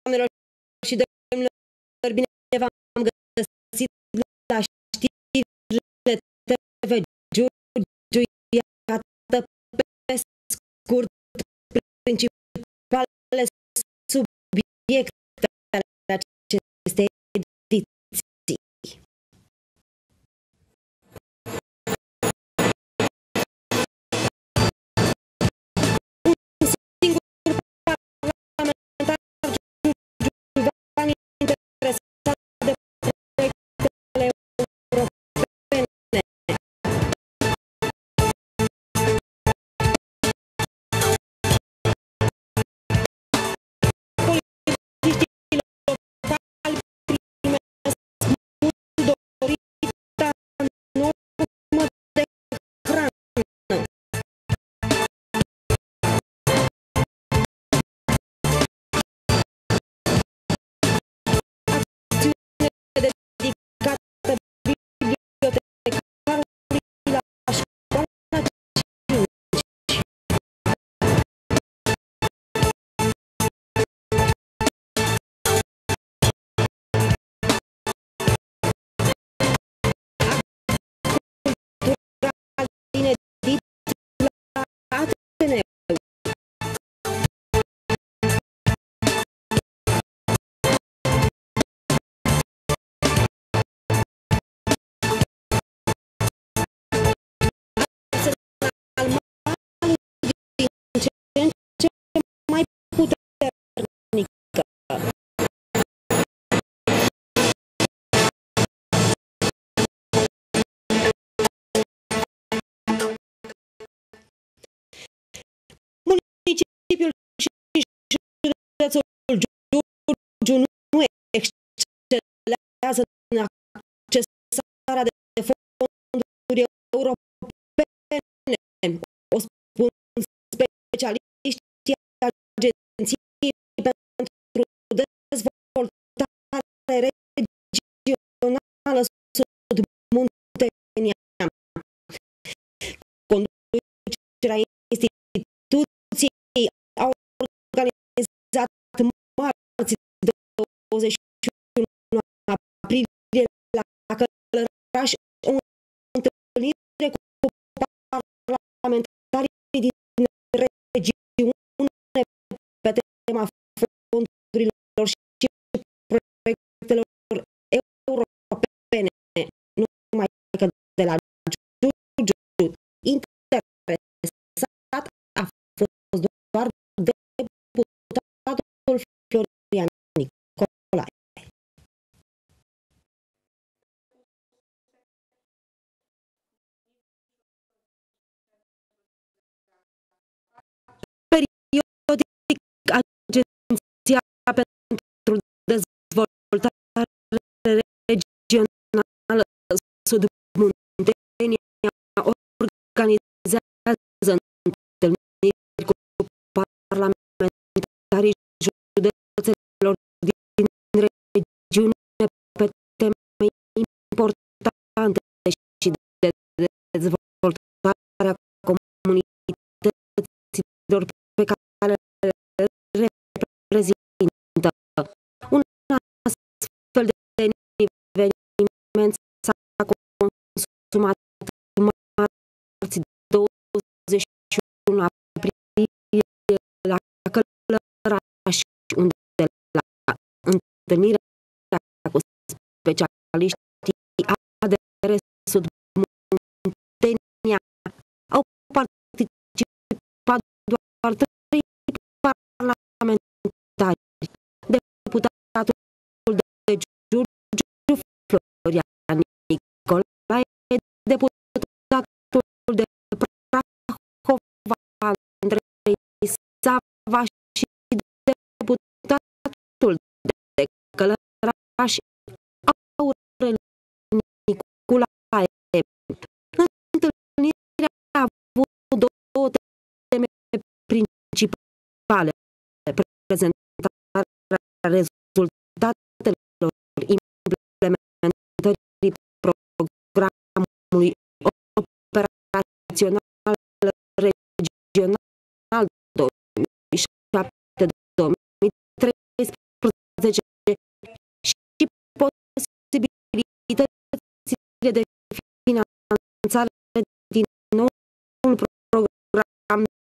Doamnelor și domnilor, bine v-am găsit la știrile TV Giurgiu. Iată pe scurt principalele subiecte ale acestei ediții. Un singur parlamentar giurgiuvean interesat de proiectele europene. Polițiștii locali primesc mult dorita normă de hrană. Acțiune dedicată bibliotecarului la școala 5. Cultural inedit la Ateneu. Arsenal Mali din ce în ce mai puternică. Municipiul și județul Giurgiu nu excelează în accesarea de fonduri europene. O spun specialiștii Agenției pentru Dezvoltare Regională Sud-Muntenia. Conducerea instituției a organizat marți 21 aprilie la Călăraș o întâlnire cu parlamentarii din regiune pe tema fondurilor și proiectelor europene, nu numai că de la Giurgiu. Interesat a fost doar deputatul Florian Nicolae. Periodic, Agenția pentru Dezvoltare Regională Sud-Muntenia organizează întâlniri cu parlamentarii județelor din regiune pe teme importante și de dezvoltare a comunităților pe care le reprezintă. Un astfel de eveniment s-a consumat marți 21 aprilie la Călăraș, unde la întâlnirea cu specialiștii ADR Sud-Muntenia au participat doar 3 parlamentari: deputatul de Giurgiu, Florian Nicolae, deputatul de Prahova, Andrei Sava și deputatul de Călăraș, Aurel Nicolae. Întâlnirea a avut 2 teme principale: prezentarea rezultatelor implementării programului operațional regional 2007-2013 și posibilitățile de finanțare din noul program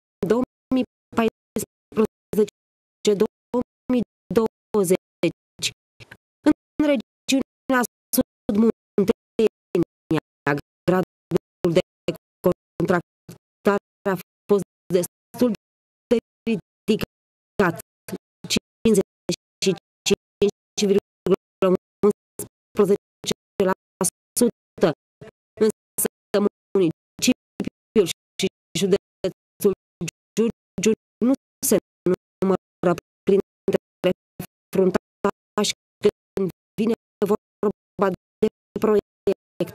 2014-2020 în regiunea Sud-Muntenia. Gradul de contractare a fost destul de ridicat, 55,11%, însă municipiul și județul Giurgiu nu se numără printre fruntași când vine vorba de proiecte.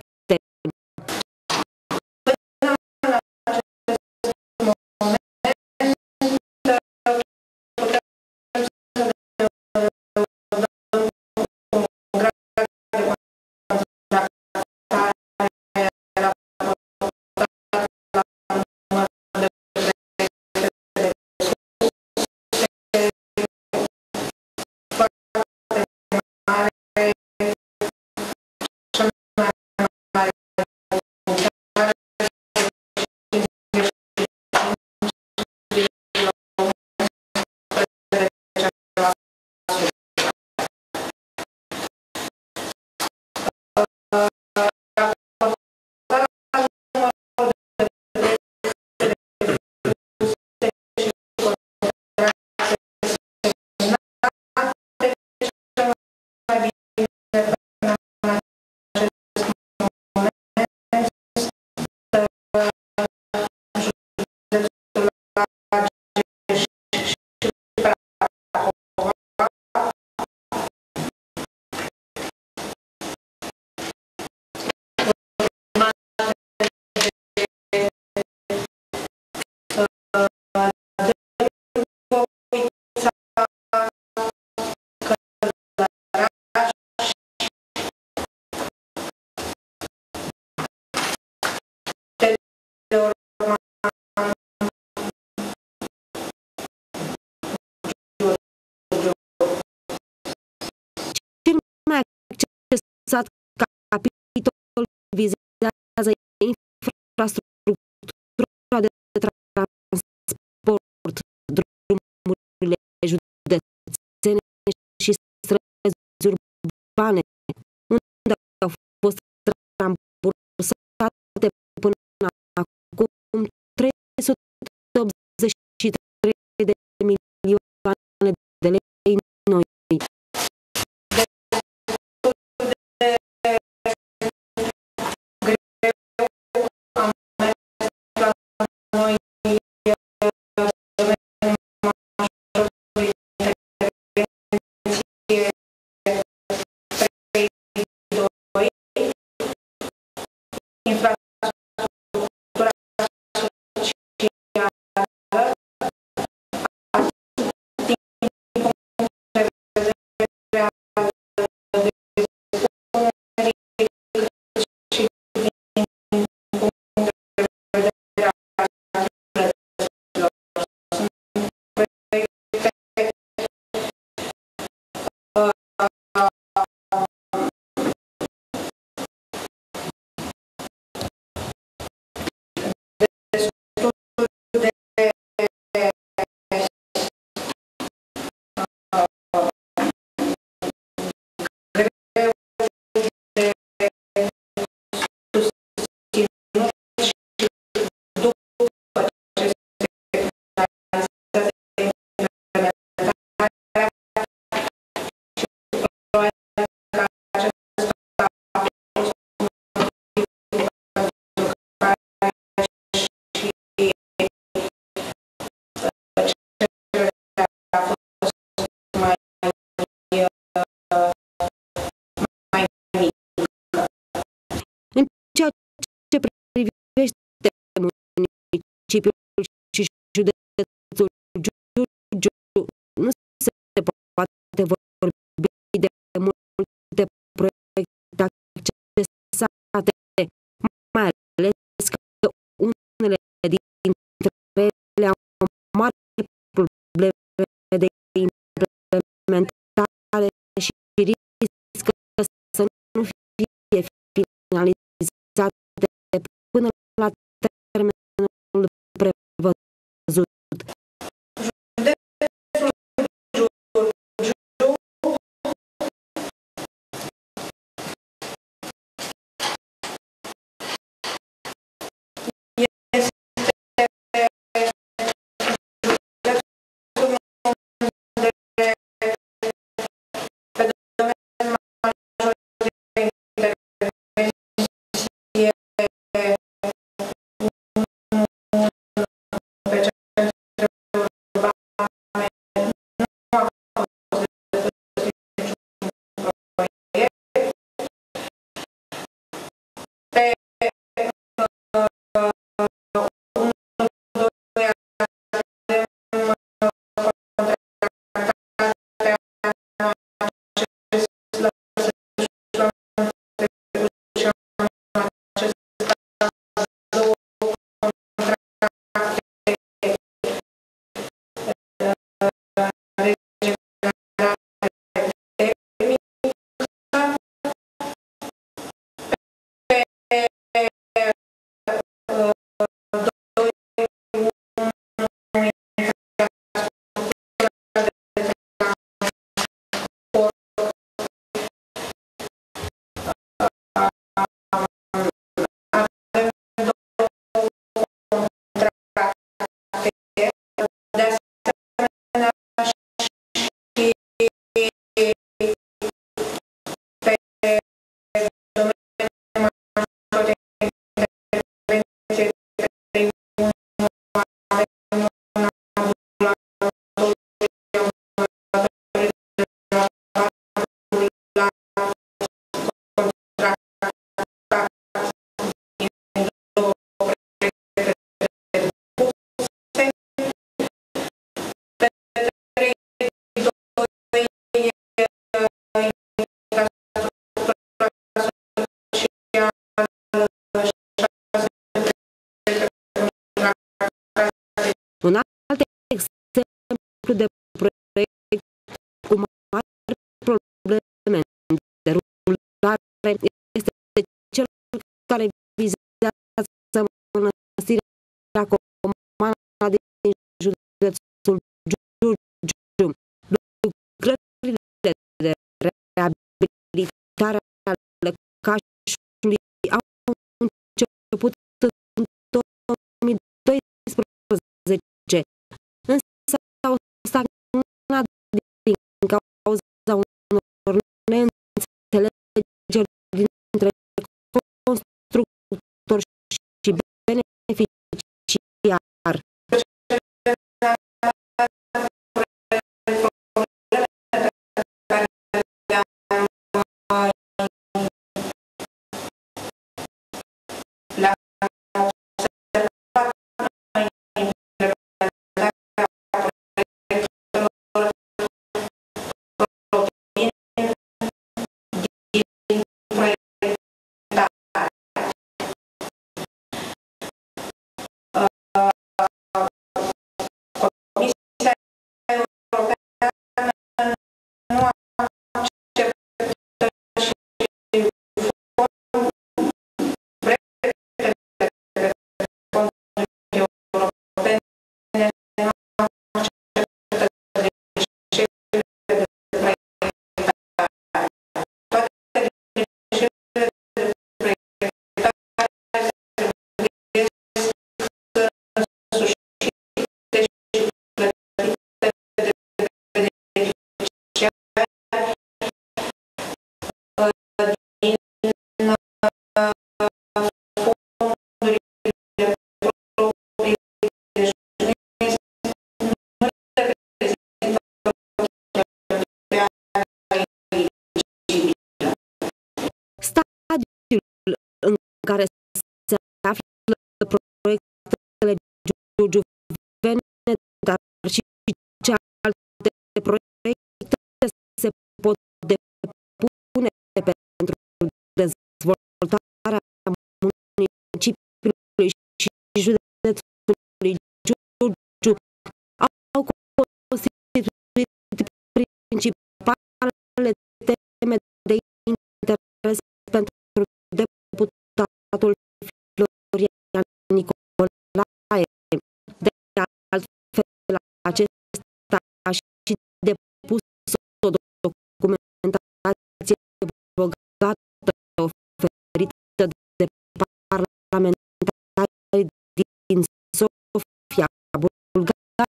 Capitol vizează infrastructura de transport, drumurile județene și străzi urbane, unde au fost rambursate până acum 383 de milioane de lei noi. Municipiul și județul Giurgiu nu se poate vorbi de multe proiecte accesate, mai ales că unele dintre ele au mari probleme de implementare finalizate până la termenul prevăzut. Un alt exemplu de proiect cu mari probleme în derulare este cel care vizează mănăstirea Comana din județul Giurgiu. Lucrările de reabilitare ale cașului au început în 2012, însă au stagnat din cauza unor neînțelegeri dintre constructor și beneficiar. Stadiul în care se află proiectele giurgiuvene, dar și celelalte proiecte se pot depune pentru dezvoltarea municipiului și județului Giurgiu au constituit principalele teme de interes pentru deputații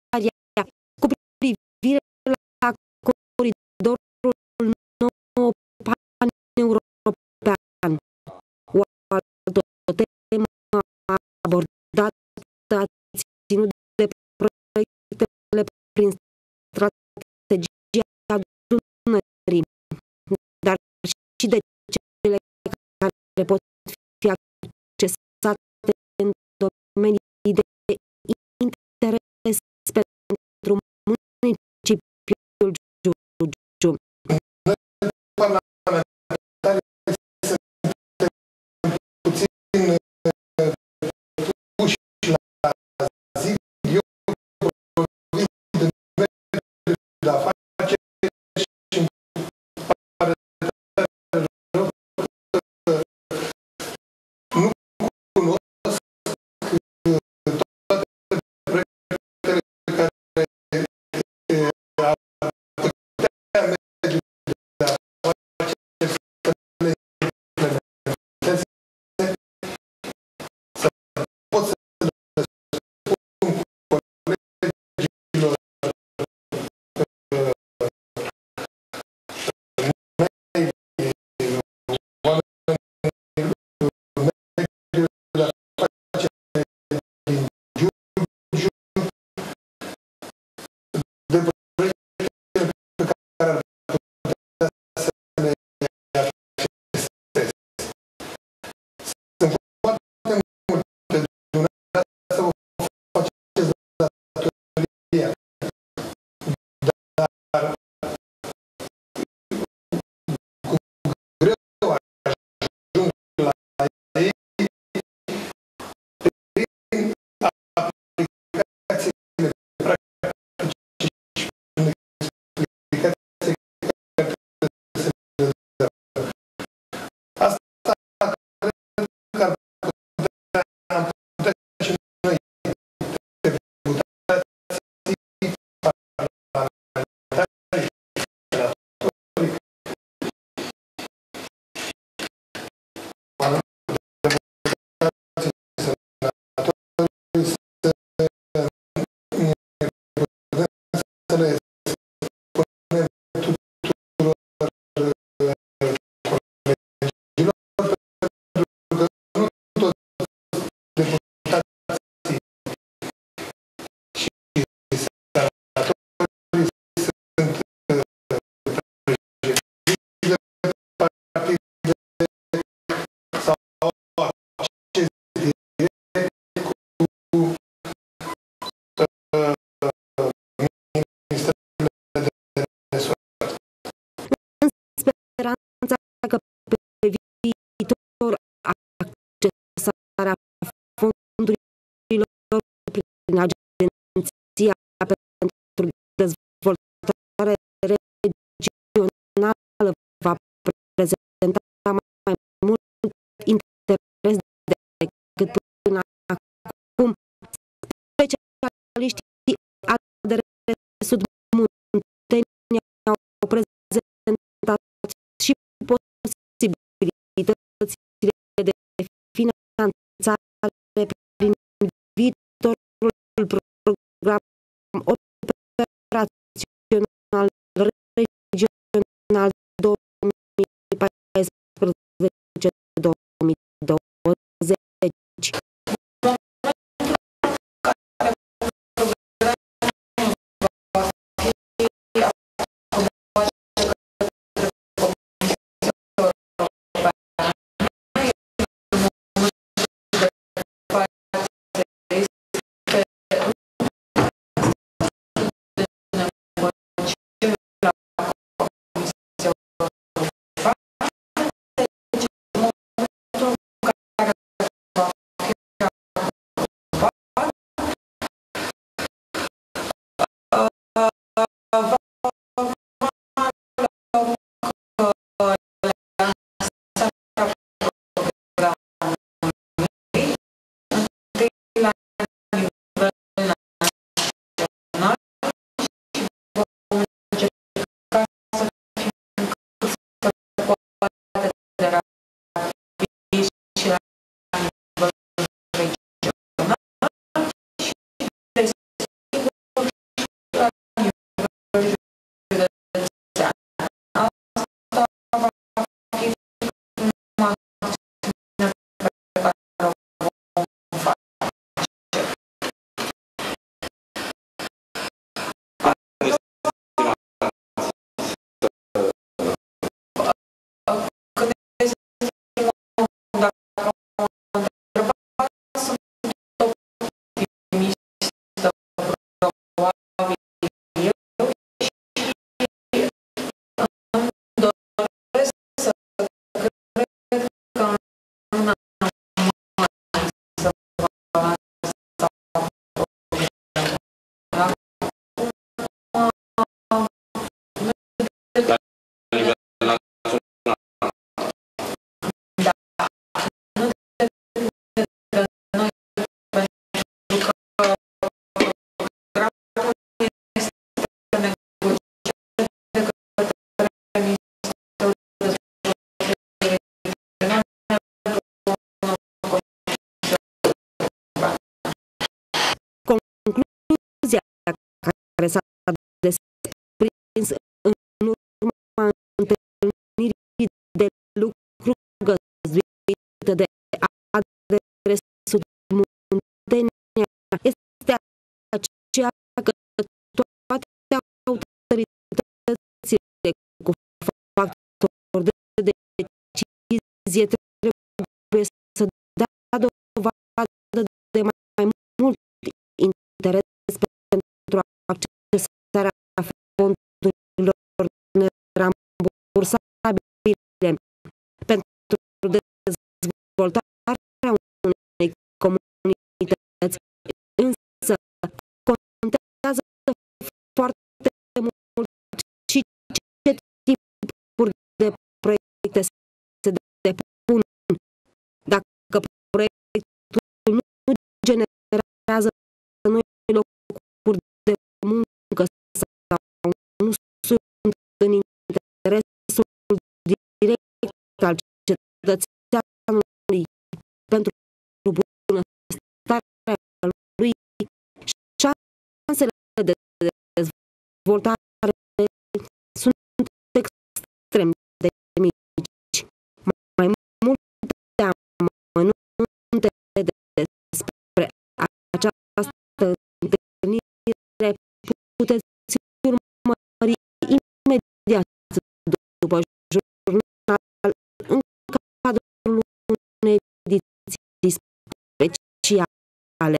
cu privire la coridorul nou pan-european. O altă temă abordată a ținut de proiectele prin strategia Dunării, dar și de cele care pot fi accesate în domenii de interes pentru municipiul Giurgiu. Parlamentarii suntem puțin puși la zi. Eu provin din mediul de afaceri și îmi pare rău că nu cunosc toate proiectele care ar putea mediul de afaceri să le implementeze, să pot să le spun colegilor de proiectele pe care ar putea să le acceseze. Sunt foarte multe, dumneavoastră vă faceți datoria, dar cu greu ajung la ei prin aplicațiile practice și prin explicații care trebuie să le dăm. Asta cred că ar putea, am putea și noi, deputații parlamentari, senatorii, să le spunem tuturor colegilor, pentru că nu toți deputații și senatorii sunt președinți de partide sau acces direct cu ministerele de resort. În speranța că pe viitor accesarea fondurilor prin Agenția pentru Dezvoltare Regională va prezenta mai mult interes decât până acum, specialiștii ADRS Sud-Munteni au prezentat și posibilitățile de finanțare prin viitorul program operațional regional 2014-2020. desprins în urma întâlnirii de lucru găzduită de adresul Muntenia este aceea că toate autoritățile cu factori de decizie trebuie să dea dovadă de mai mult interes pentru accesarea fondurilor nerambursabile pentru dezvoltarea unei comunități, însă contează foarte mult și ce tipuri de proiecte se depun. Dacă proiectul nu generează noi locuri de muncă sau nu sunt în interesul direct al cetățeanului pentru bunăstarea lui, șansele de dezvoltare sunt extrem de mici. Mai multe amănunte despre această întâlnire puteți urmări imediat după jurnal în cadrul unei ediții speciale.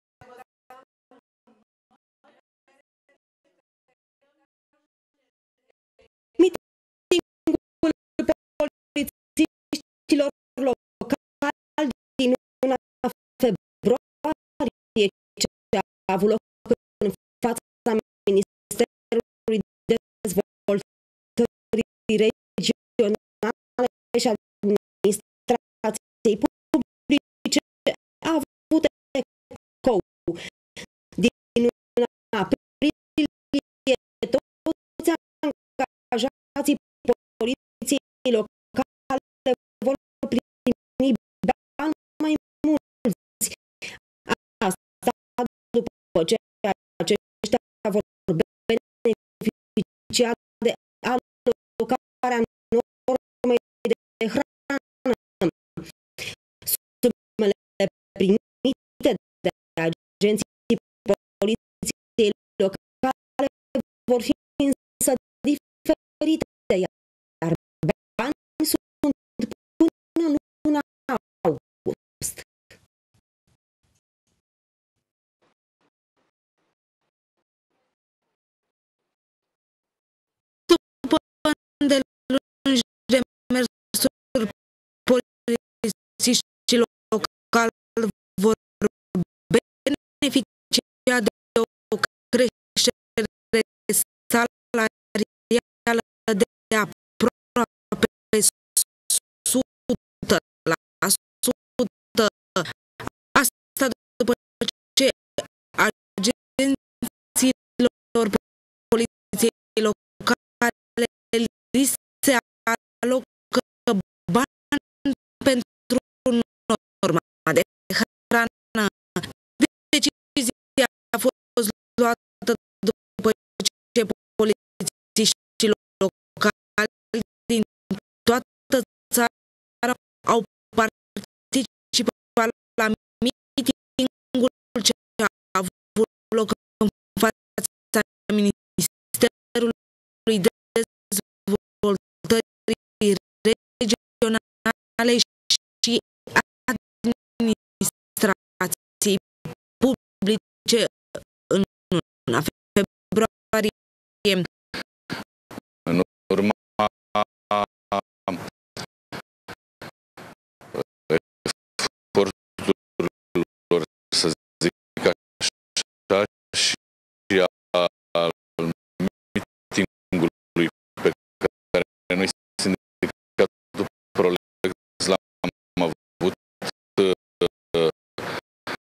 Mitingul polițiștilor locali din luna februarie ce a avut loc în fața Ministerului Dezvoltării Regionale și Administrației Publice a avut ecou. Din luna aprilie, toți angajații poliției locale vor primi bani mai mulți. Asta după ce aceștia vor beneficia de alocarea normei de hrană. Sumele primite de agenții poliției locale vor fi însă diferite, iar banii sunt până în luna august. După îndelungi demersuri, polițiștii locali vor beneficia de o creștere salarială de aproape 100%. Asta după ce agențiilor poliției locale li se alocă bani pentru norma de hrană. Decizia a fost luată după ce polițiștii locali din toată țara au participat la mitingul ce a avut loc în fața Ministerului Dezvoltării Regionale și Administrației Publice în luna februarie. În urma eforturilor, să zic așa, și al mitingului pe care noi, Sindicatul Prolex, l-am avut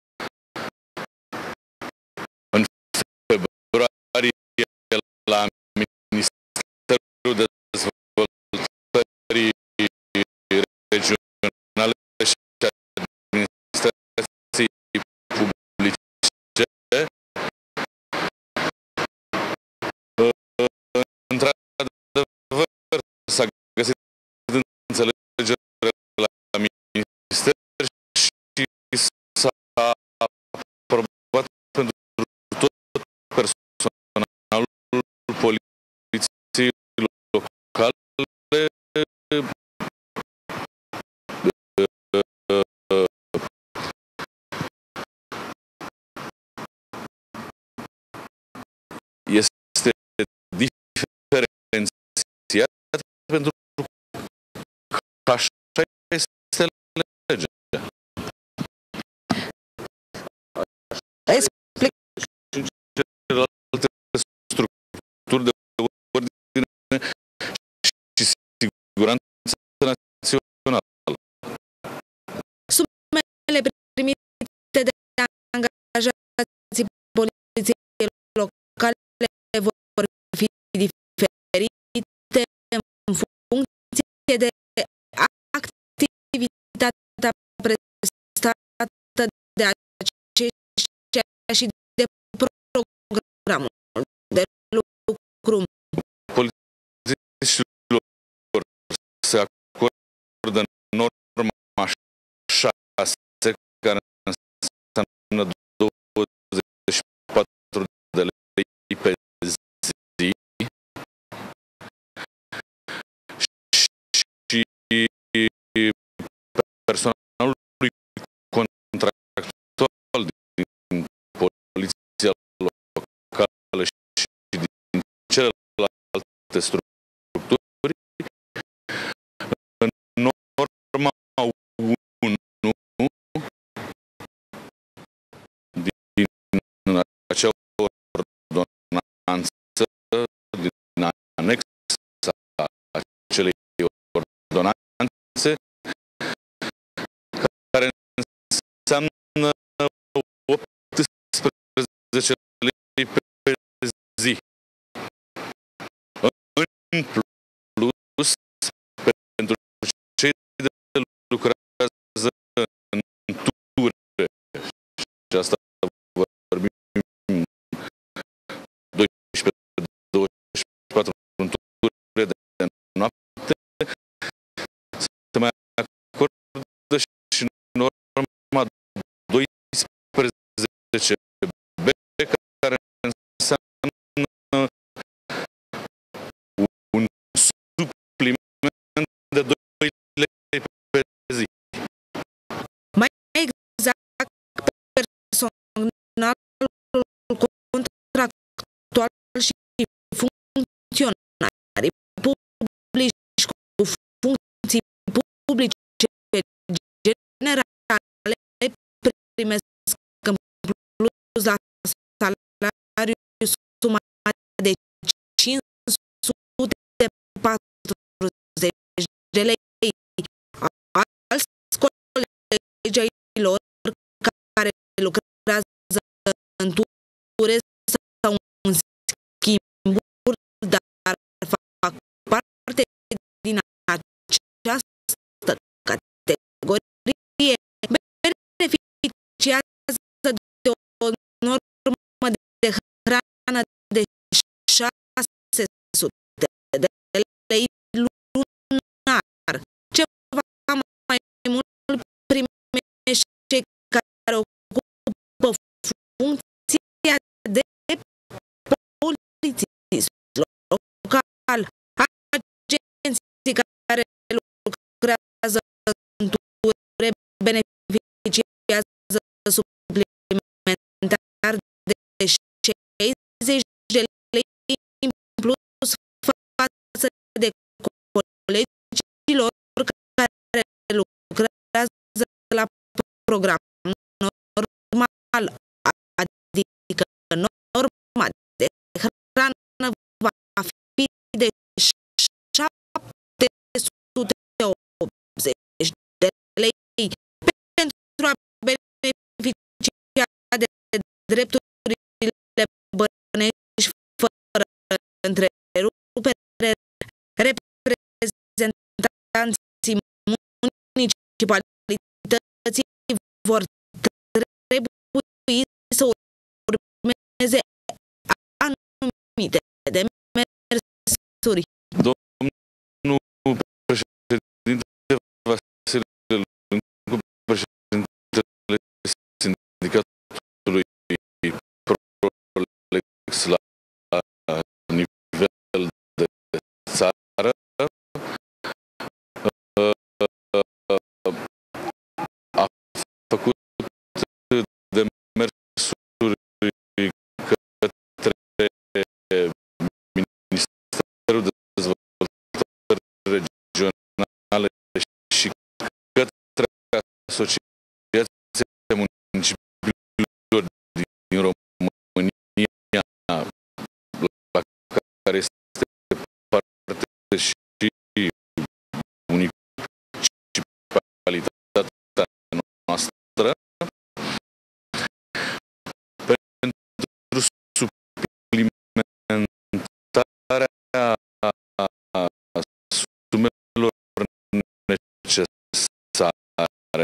în februarie la pentru că așa este legea. Explic. Celelalte structuri de ordine și siguranță națională. Sumele primite de angajații poliției locale vor fi diferite în funcție de activitatea prestată de aceștia și de programul de lucru. Polițiștilor se acordă norma 6, care înseamnă 24 de lei pe zi și personalului contractual din poliția locală și din celelalte structuri, în norma 1 din acea ordonanță, din anexa acelei ordonanțe, care înseamnă 18 lei pe zi. În plus, pentru cei de lucrează în ture, și asta vorbim 12-24 în ture de noapte, se mai acordă și norma 12B, care înseamnă un supliment de 2 lei pe zi. Mai exact, personalul contractual și funcționarii publici cu funcții publice generale primesc în plus la salariu suma de 540 de lei. Alți colegi ai lor care lucrează în ture sau în schimburi, dar fac parte din această categorie, beneficiază de o normă de hrană de 600 de lei lunar. Ceva mai mult primește cei care ocupă funcția de polițist local, agenții care lucrează în ture beneficiază suplimentar de 60 de lei în plus față de colegilor care lucrează la program normal, adică norma de hrană va fi de 780 de lei pentru a beneficia de drepturile bănești fără întrerupere. Reprezentanții municipalității vor trebui să urmeze anumite demersuri. Domnul președinte Vasile Lâncu, președintele sindicatului Prolex la nivel de țară, a făcut demersuri către Ministerul de Asociația Municipiilor din România, la care este parte și municipalitatea noastră, pentru suplimentarea sumelor necesare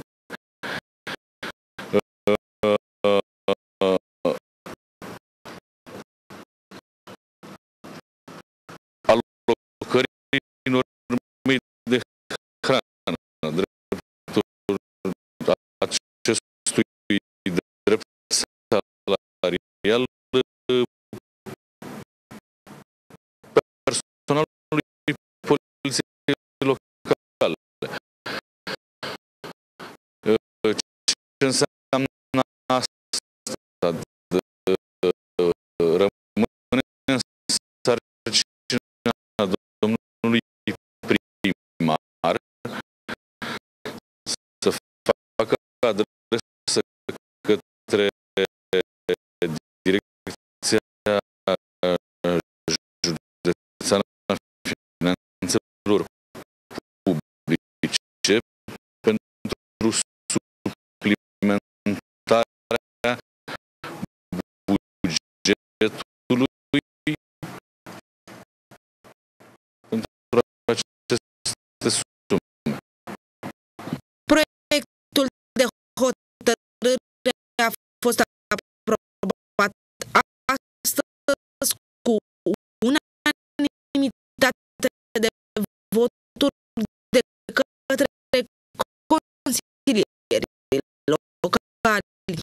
alocării normei de hrană, dreptul acestui drept salarial personalului poliției locale. Ce înseamnă asta? Rămâne în sarcina domnului primar să facă adresă către Direcția Județeană a Finanțelor Publice pentru suplimentarea bugetului pentru aceste sume. Proiectul de hotărâre a fost aprobat astăzi cu unanimitate de voturi de către consilierii locali.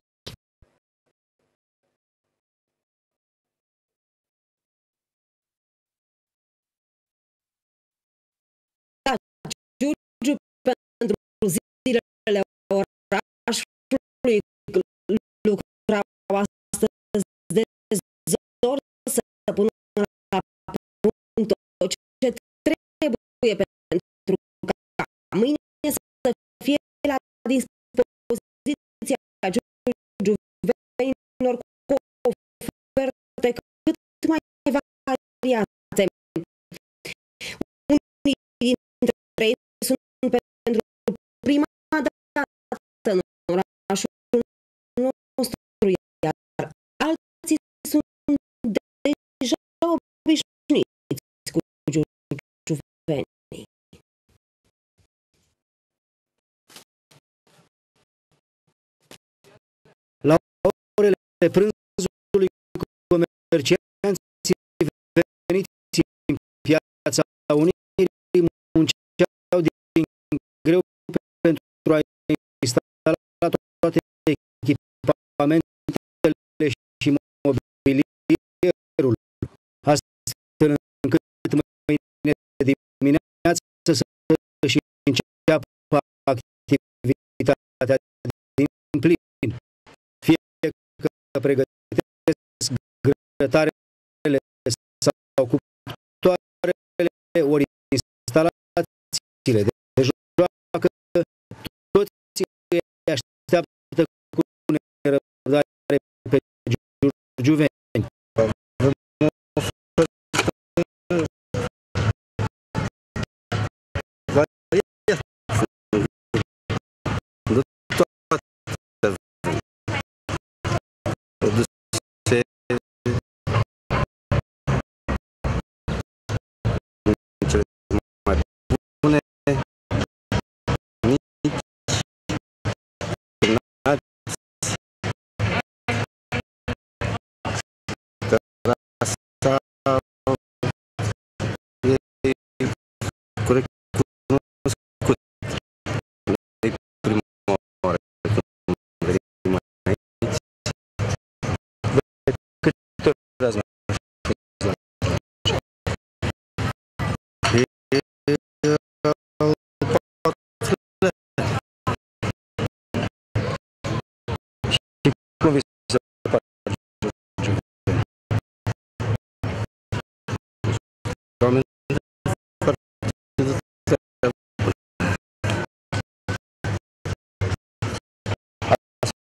Giurgiu pentru zilele orașului lucrau astăzi de zor să pună la punct tot ce trebuie pentru ca mâine să fie la dispoziția giurgiuvenilor cu oferte cât mai variate. Unii dintre ei sunt pentru prima dată în orașul nostru, iar alții sunt deja obișnuiți cu giurgiuvenii. La orele prânzului, comercianții veniți în Piața Unirii munceau din greu pentru a instala toate echipamentele și mobilierul, astfel încât mâine dimineață să-și înceapă activitatea din plin. Fie că pregătesc grătarele sau cuptoarele, ori instalațiile de joacă, toți îi așteaptă cu nerăbdare pe giurgiuveni.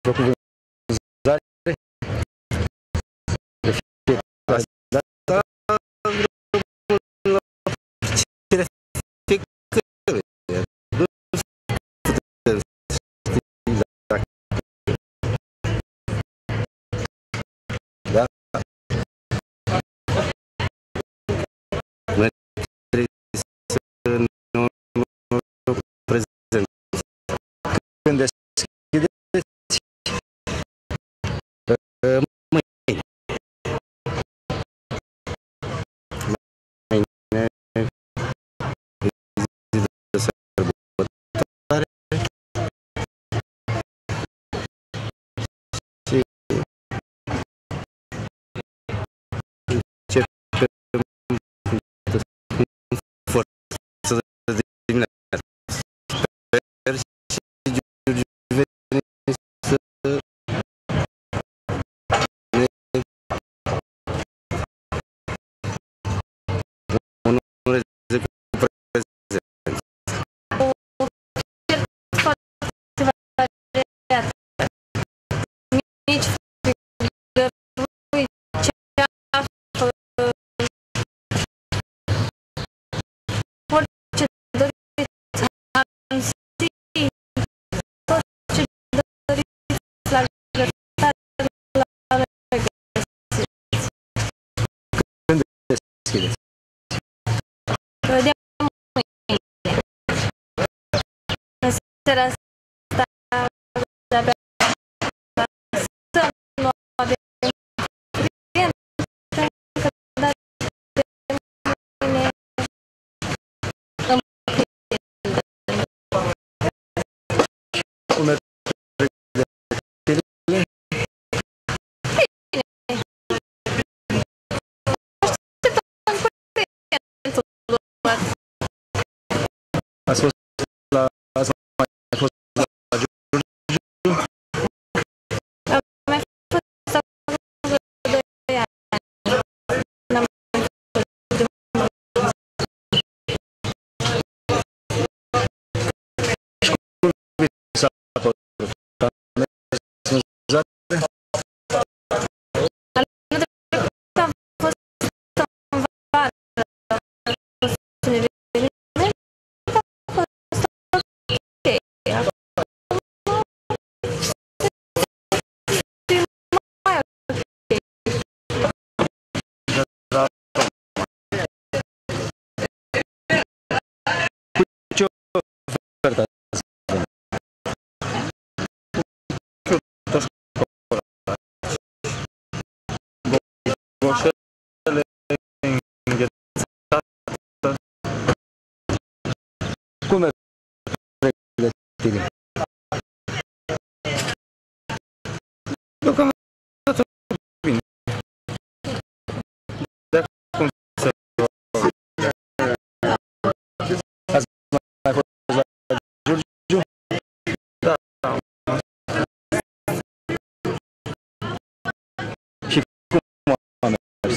făcut vânzare de fiecare dată da? Noi trebuie să nu prezentăm. Când deschideți mâine, zi de sărbătoare și forță de dimineață. Sper și Giurgiu veni să ne onoreze cu prezența. Nici frigărui, ceafă, orice doriți, ansi, tot ce doriți la grătare, la regăsiți. Când deschideți? Vedem mâine. În seara asta, de-abia să nu avem cliente, dar de mâine îmi Cum merg pregătirile? Ați fost la Giurgiu? am mai fost acolo 2 ani. N-am mai fost de Cum vi s-a părut? A mers în vânzare? anul trecut am fost în vară, a fost în eveniment, a fost ok. Acum mai ok. La ce ofertă ați venit? Ce ofertă școlară? Boșele înghețată. Cum merg pregătirile? Deocamdată bine. De acum se ați mai fost la Giurgiu? Da. Și cum a mers?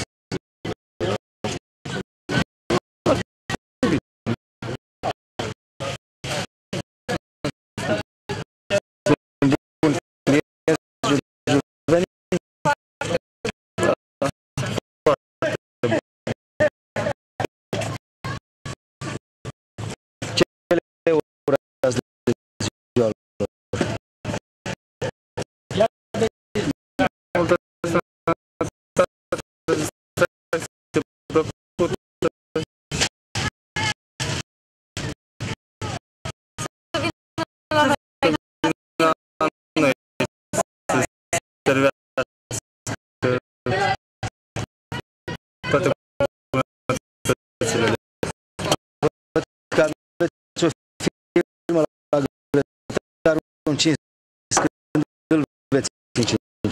Bun, clienți giurgiuveni? Foarte bun. Ce le urați de ziua lor? Multă satisfacție plăcută. La noi La noi să servească toate bunătățile. Văd că aveți o firmă la grătar, un 5 când îl veți începe.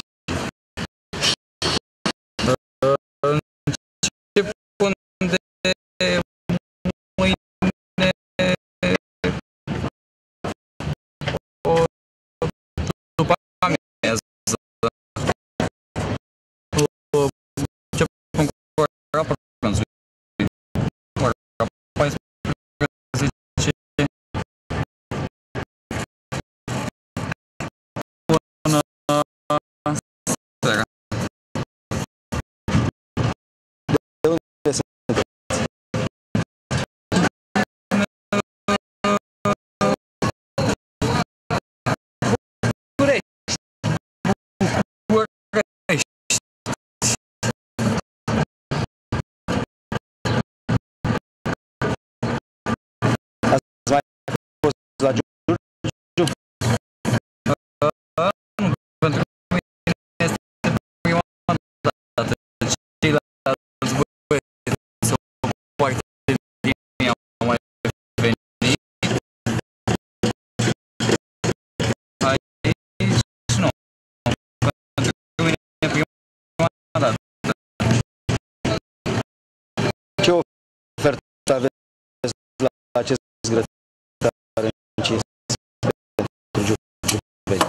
Începând de mâine o după amiază. Începem cu ora 14, ora 14, acest grătar încins pentru Giurveni.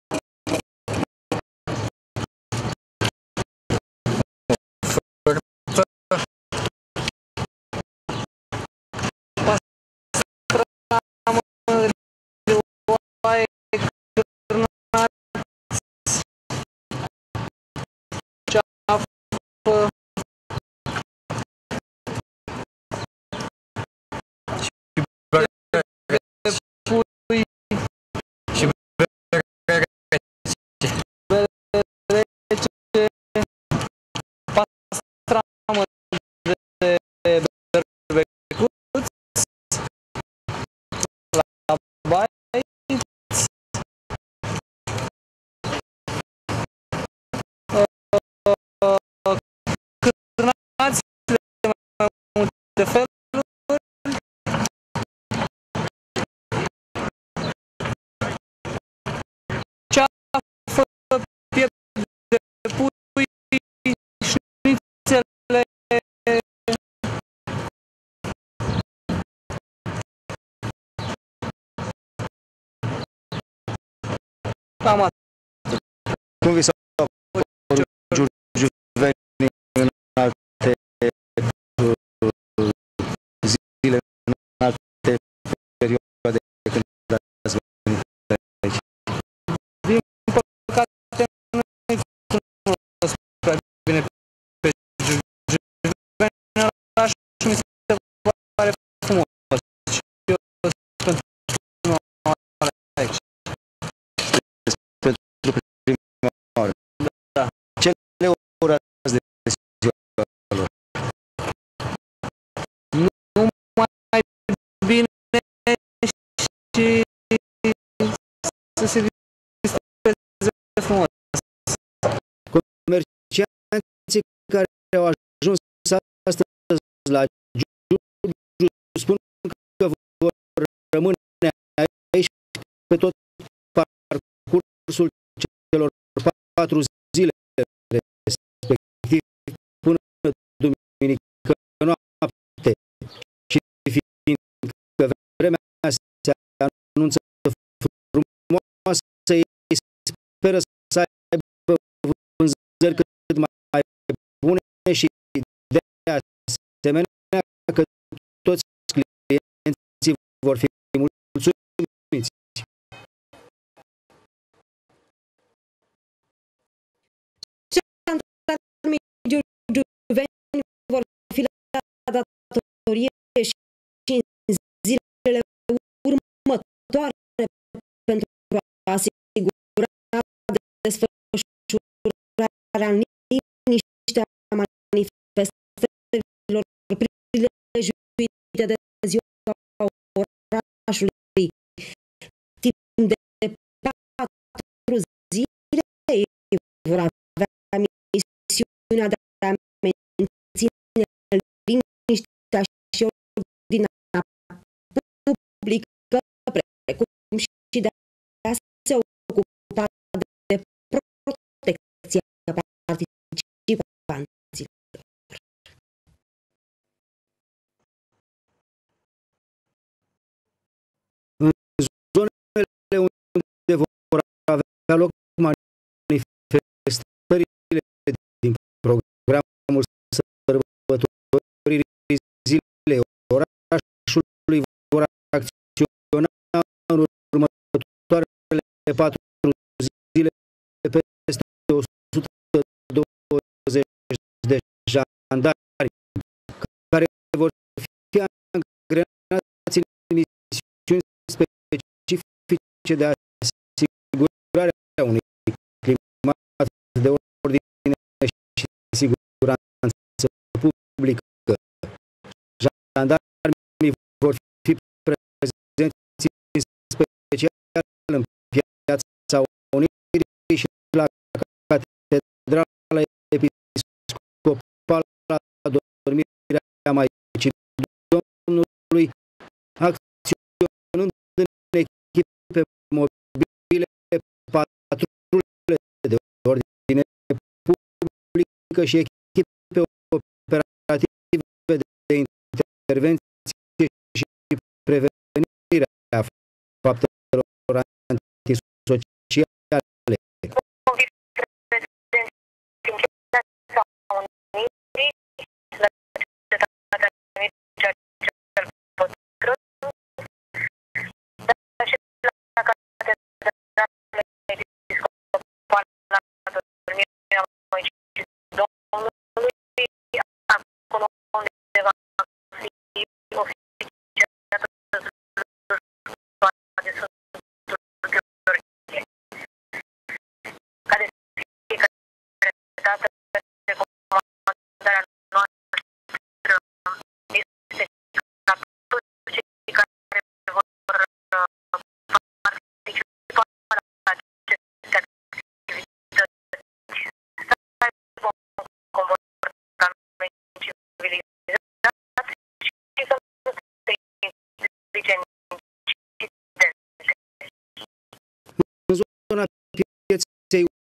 De fel ceafă, piept de pui, șnițele, cam atât. Cum vi s-a părut Giurveni în alte zile, în alte perioade când ați venit aici? Din păcate, nu-i cunosc prea bine pe Giurveni, oraș mi se pare frumos și eu sunt prima oară aici. Pentru prima oară. Da. Ce le urați de ziua lor? Mai bine și să se distreze frumos. Comercianții care au ajuns astăzi la Giurgiu spun că vor rămâne aici pe tot parcursul celor 4 zile, respectiv până duminică noapte. Și fiindcă vremea se anunță frumoasă, ei speră să aibă vânzări cât mai bune și de asemenea că toți clienții vor fi mulțumiți. Jandarmii giurgiuveni vor fi la datorie și în zilele următoare pentru a asigura desfășurarea în liniște a manifestărilor prilejuite de ziua orașului. Timp de 4 zile ei vor avea misiunea de a menține liniștea și ordinea publică, precum și de a se ocupa de protecția participanților. În zonele unde vor avea loc manifestările din programul sărbătoririi zilei orașului vor acționa în următoarele 4 zile peste 120 de jandari care vor fi angrenați în misiuni specifice de asigurare a unui climat de ordine și siguranță publică. Jandarmii vor fi prezenți în special în Piața Unirii și la Catedrala Episcopală la Dormirea Maicii Domnului, acționând în echipe mobile, patrule de ordine publică și echipe operative de intervenție și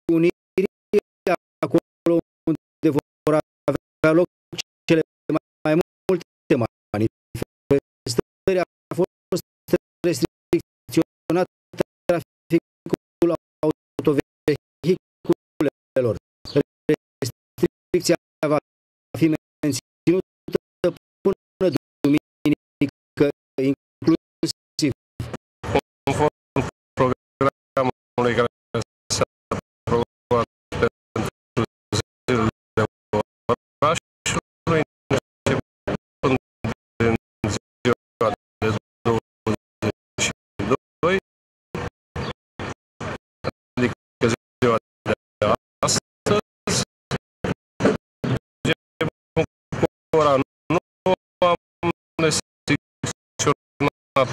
unirii, acolo unde vor avea loc cele mai multe manifestări, a fost restricționat traficul autovehiculelor. Restricția va fi menținută până duminică inclusiv. Conform programului care s-a aprobat pentru zilele orașului, începând din ziua de 22, adică ziua de astăzi, cu ora 9 am restricționat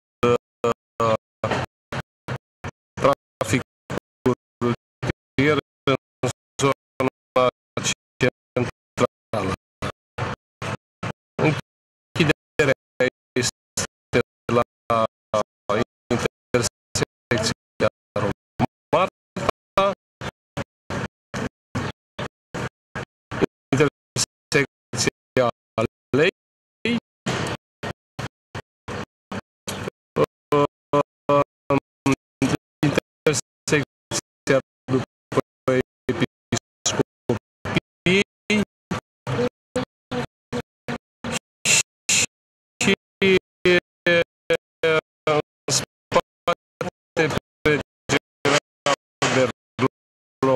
traficul rutier în zona centrală. Închiderea este la intersecția Marta, intersecția Alei, intersecția după Episcopii și în spate pe General Berlo,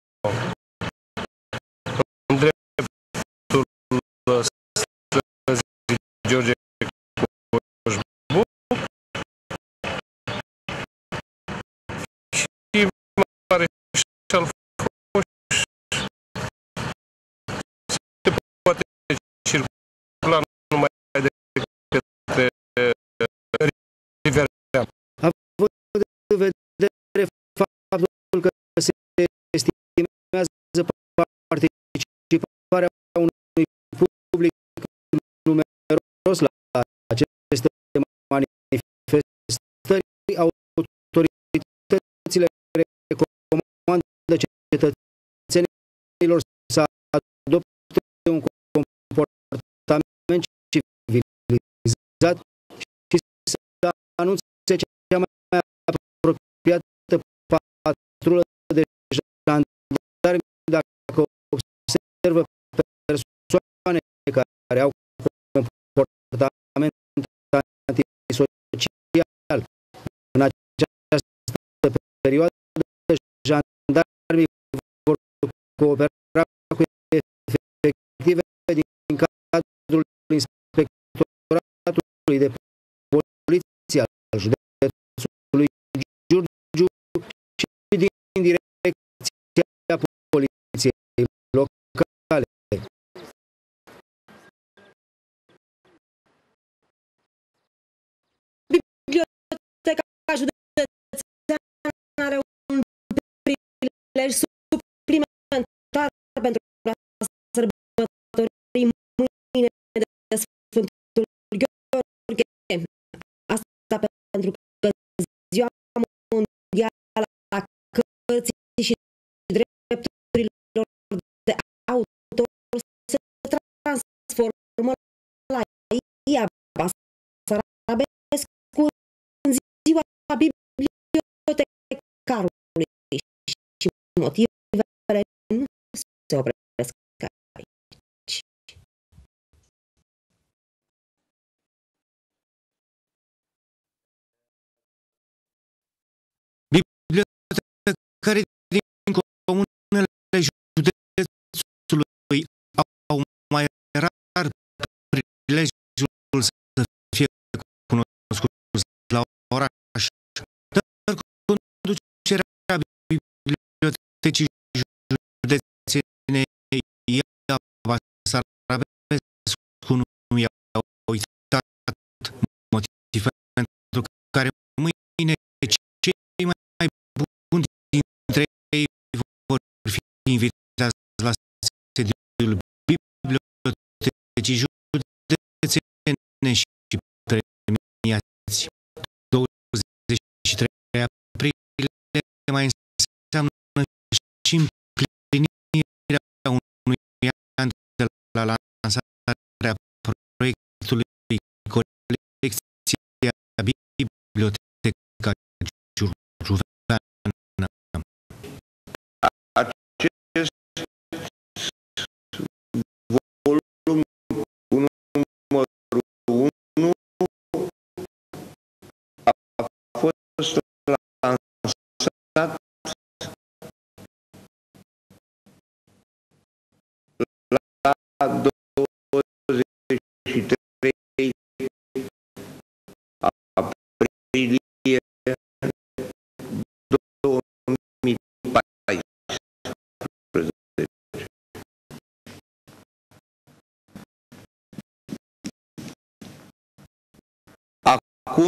în dreptul străzii George Coșbu și Mareșal Foș se poate circula numai de către Riverean. Având în vedere faptul că se estimează participarea unui public numeros la aceste manifestări, autoritățile recomandă cetățenilor să adopte un comportament civilizat și să anunțe cea mai apropiată patrulă de jandarmi dacă observă persoane care au comportament antisocial. În această perioadă, jandarmii vor coopera cu efective din cadrul Inspectoratului de Poliție al județului Giurgiu și din Direcția Poliției Locale. Biblioteca județeană are un prilej suplimentar pentru a sărbători mâine de Sfântul Gheorghe. Asta pentru că Ziua Mondială a Cărții și Drepturilor de Autor se transformă la Ia Basarabescu în Ziua Bibliotecarului și motivele nu se opresc aici. Bibliotecarii din comunele județului au mai rar prilejul să fie cunoscuți la oraș, dar conducerea Bibliotecii Județene Ia Basarabescu nu i-a uitat, motiv pentru care mâine cei mai buni dintre ei vor fi invitați la sediul Bibliotecii Județene și premiați. 23 aprilie mai înseamnă 23 aprilie 2014. Acum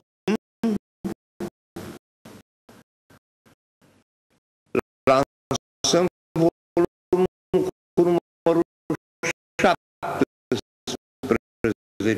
lansăm volumul cu numărul 17.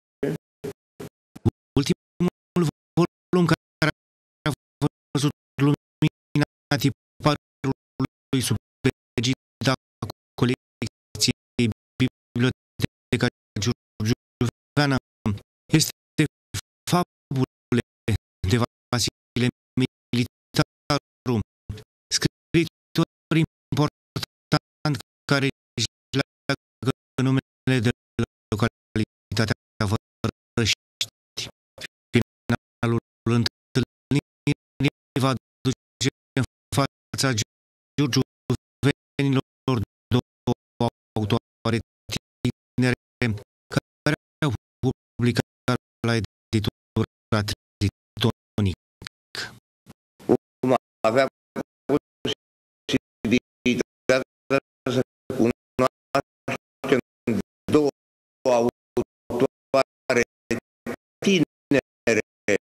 Ultimul volum care a văzut lumina tiparului sub egida colecției Biblioteca Giurgiuveană este Fabule de Vasile Militaru, scriitor important care își leagă numele de localitatea Vărăști. Finalul întâlnirii va duce în fața giurgiuvenilor două autoare tinere care au publicat la editura Tritonic. Vom avea posibilitatea să cunoaștem două autoare tinere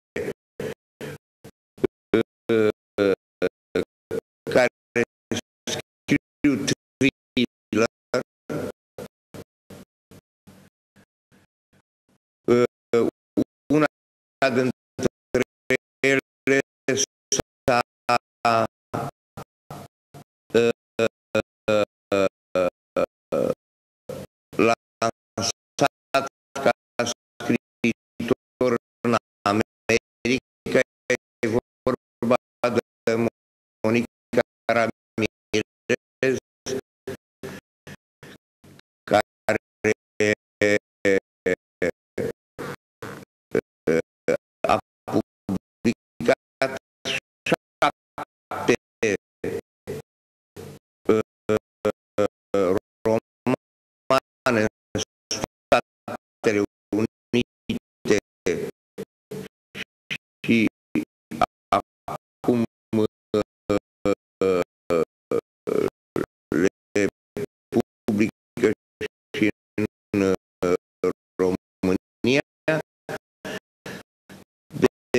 care scriu thriller. Una dintre ele s-a lansat ca scriitor în America. E vorba de Monica Ramirez, care a publicat 7 romane în Statele Unite și acum le publică și în România. De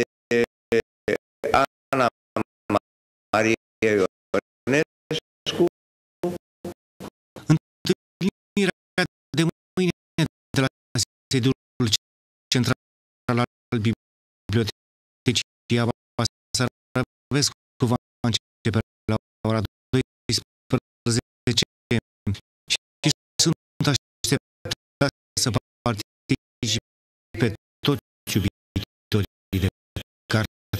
Ana Maria Ionescu. Întâlnirea de mâine de la sediul central al Bibliotecii Ava Sărăvescu va începe la ora 12 și sunt așteptați să participe toți iubitorii de carte.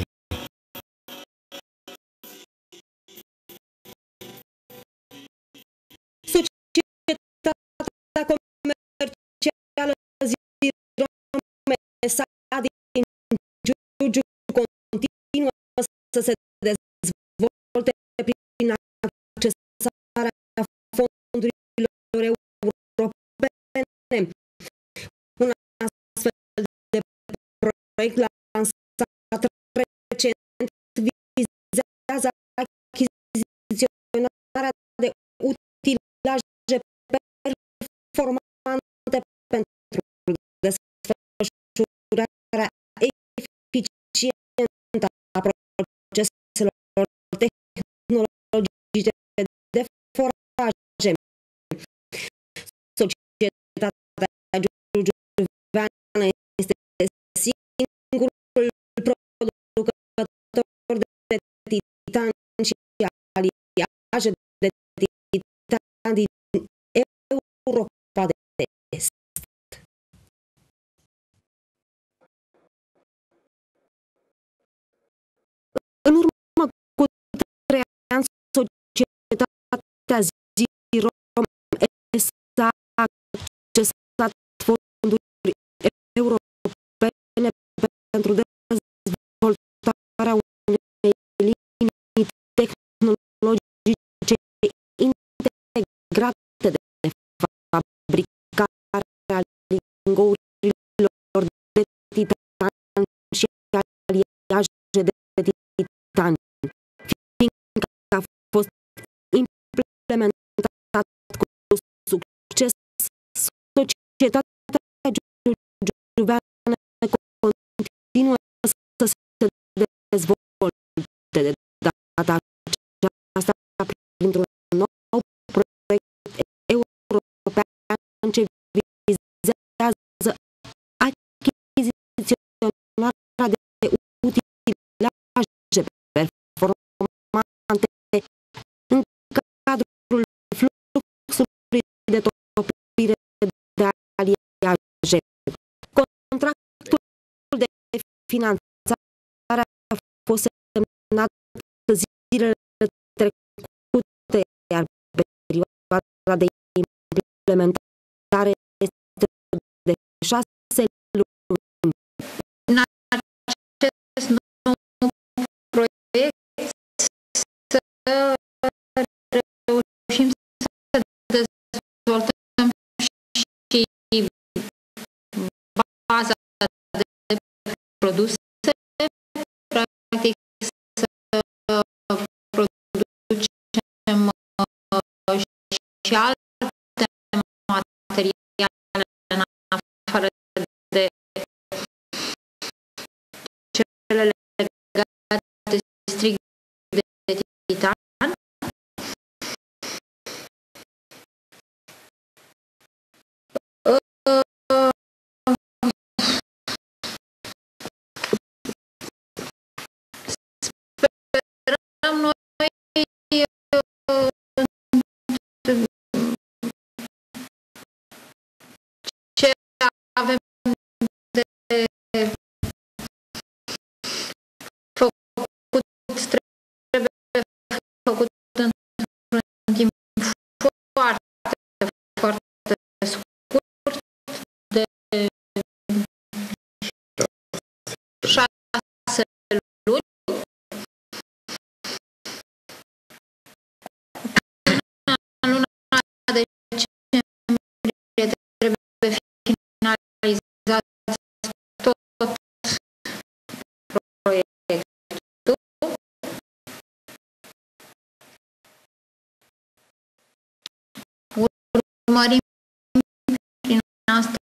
Societatea comercială Ziromesa din Giurgiu continuă să se dezvolte prin accesarea fondurilor europene. Un astfel de proiect lansat recent vizează achiziționarea de utilaje performante pentru desfășurarea eficientă a proceselor tehnologice de foraj. Societatea Giurgiuveană este singurul producător de titan și aliaje de titan din Europa de Est. În urmă cu 3 ani, societatea Ziromesa a accesat fonduri europene pentru dezvoltarea unei linii tehnologice integrate de dungourilor de titan și aliaje de titan, fiindcă a fost implementat cu succes, societatea giuveană continuă să se dezvolte de data aceasta printr-un nou proiect european ce vizează achiziționarea de utilaje performante în cadrul fluxului de topire de aliaje. Contractul de finanțare a fost semnat zilele trecute, iar perioada de implementare este de 6 luni. În acest nou proiect să reușim să dezvoltăm și baza de produse, practic să producem și alte materiale în afară de cele legate strict de titan. Sperăm noi ce avem de făcut, trebuie făcut într-un timp foarte scurt, de 6 luni. În luna decembrie trebuie finalizat tot proiectul. Urmărim prin asta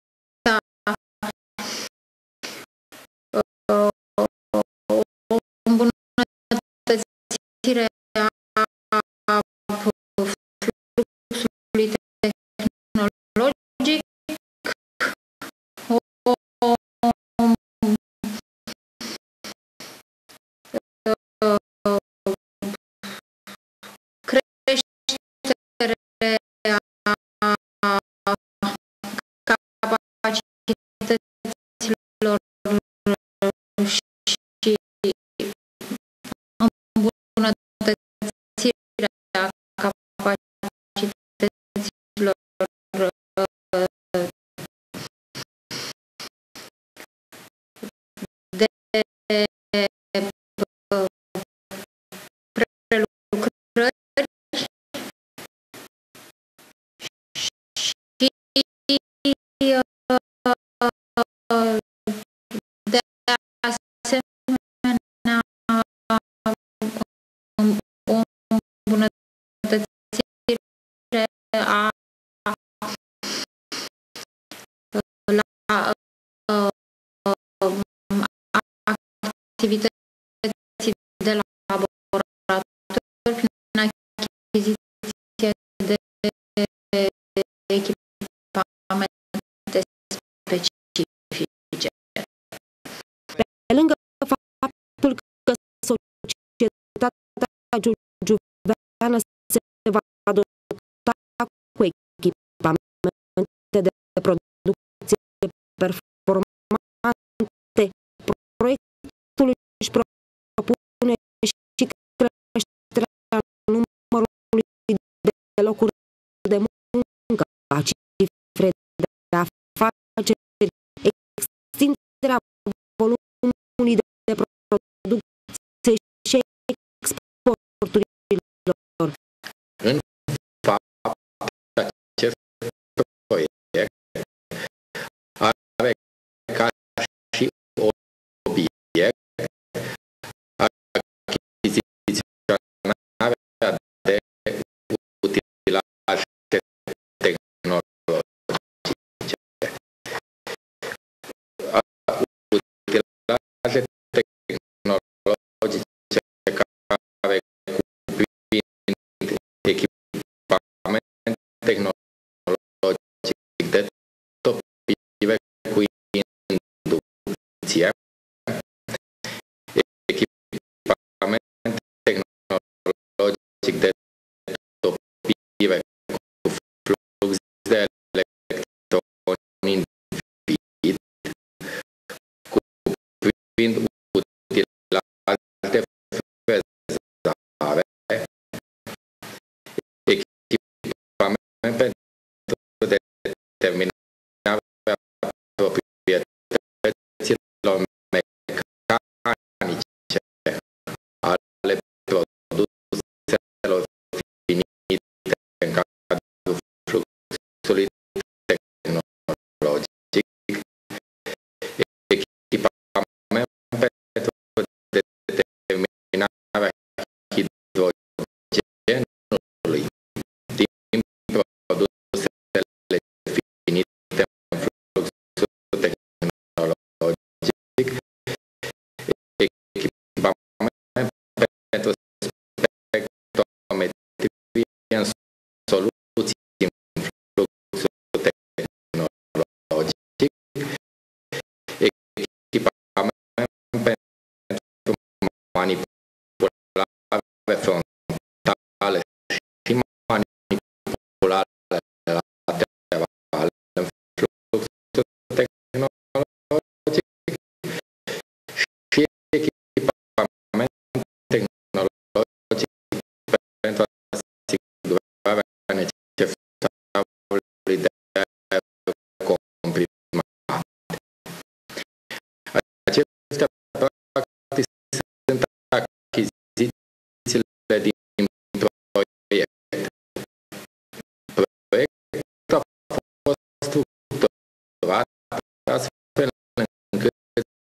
o îmbunătățire a fluxului tehnologic, creștere a capacităților și îmbunătățirea capacităților de prelucrări și de asemenea o îmbunătățire la activității de laborator prin achiziție de echipamente specifice. Pe lângă faptul că societatea giuveană se va dota cu echipamente de producție performante, proiectul își propune și creșterea numărului de locuri de muncă, a cifrei de afaceri, extinderea volumului de producție și exporturilor. În fapt, acest proiect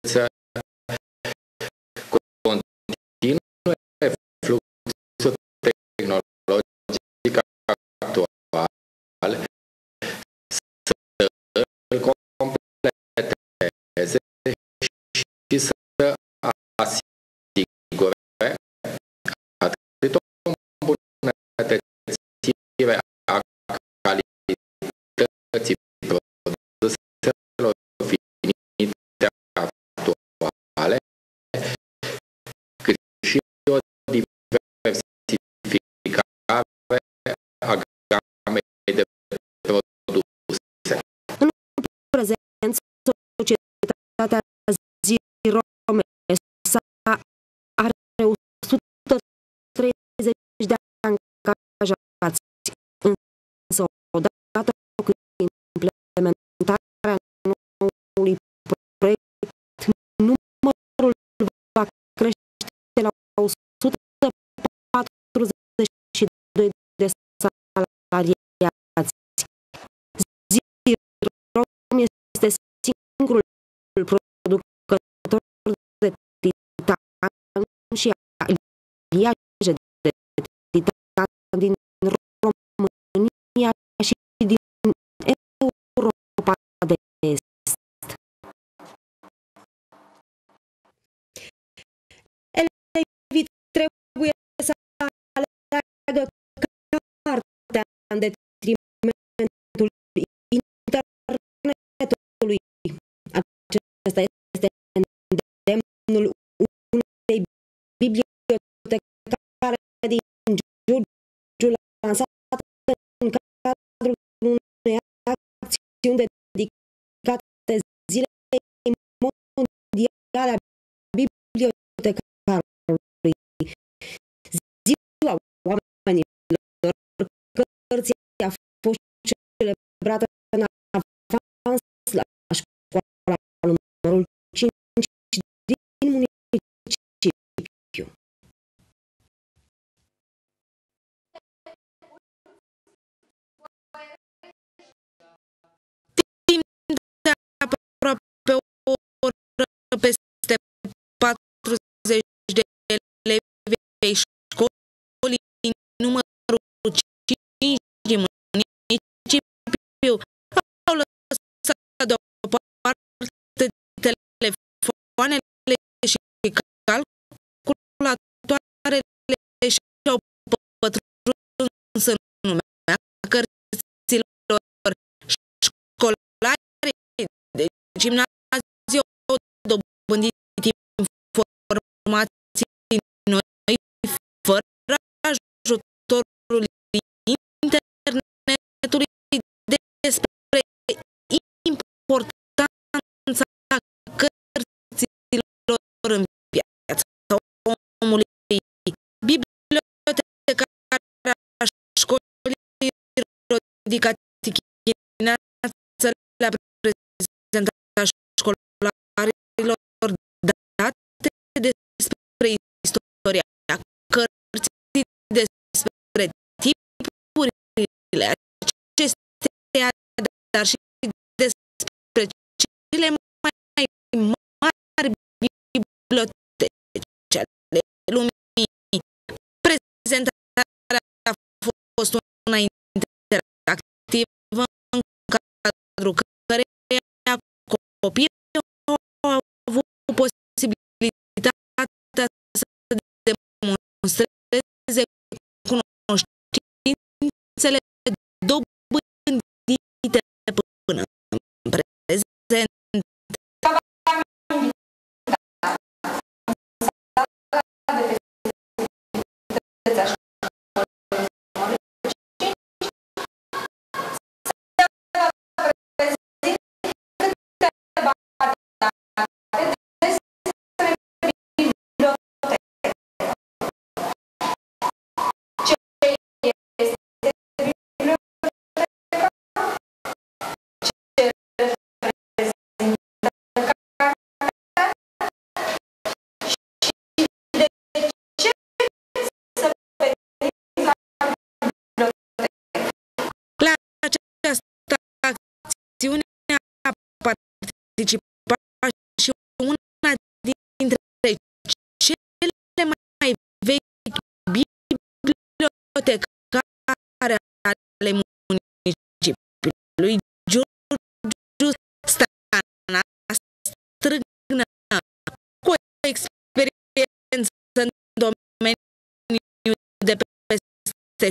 rețea continue fluxul tehnologic actual să îl completeze și să asigure atât o îmbunătățire a calității produselor finite actuale, cât și o diversificare a gamei de produse. În prezent, societatea Ziromesa are 130 de angajați, însă odată cu implementarea noului proiect, numărul va crește la 142 de salariați. Zirom este singurul producător de titan și aliaje de titan din România și din Europa de Est. Elevii trebuie să aleagă cartea în detrimentul internetului. Acesta este îndemnul unei bibliotecare din Giurgiu lansată în cadrul unei acțiuni dedicate Zilei Mondiale a Bibliotecarului. Ziua Oamenilor Cărții a fost celebrată în avans la școala numărul 5 din municipiu. Timp de aproape o oră, peste 40 de elevi ai școlii numărul 5 din municipiu au lăsat deoparte telefoanele și calculatoarele și au pătruns în lumea cărților școlare de gimnaziu, au dobândit informații noi fără ajutorul internetului despre importanța cărților în viața omului. Bibliotecarea școlii Rodica Tichineață le-a prezentat școlarilor date despre istoria cărții, despre tipurile acesteia, dar și despre cele mai mari biblioteci ale lumii. Prezentarea a fost una interactivă în cadrul căreia copiii au avut posibilitatea să demonstreze cunoștințele dobândite până în prezent. acțiune a participat și un lui Giurgiu Stana Strâgnă, cu o experiență în domeniul de peste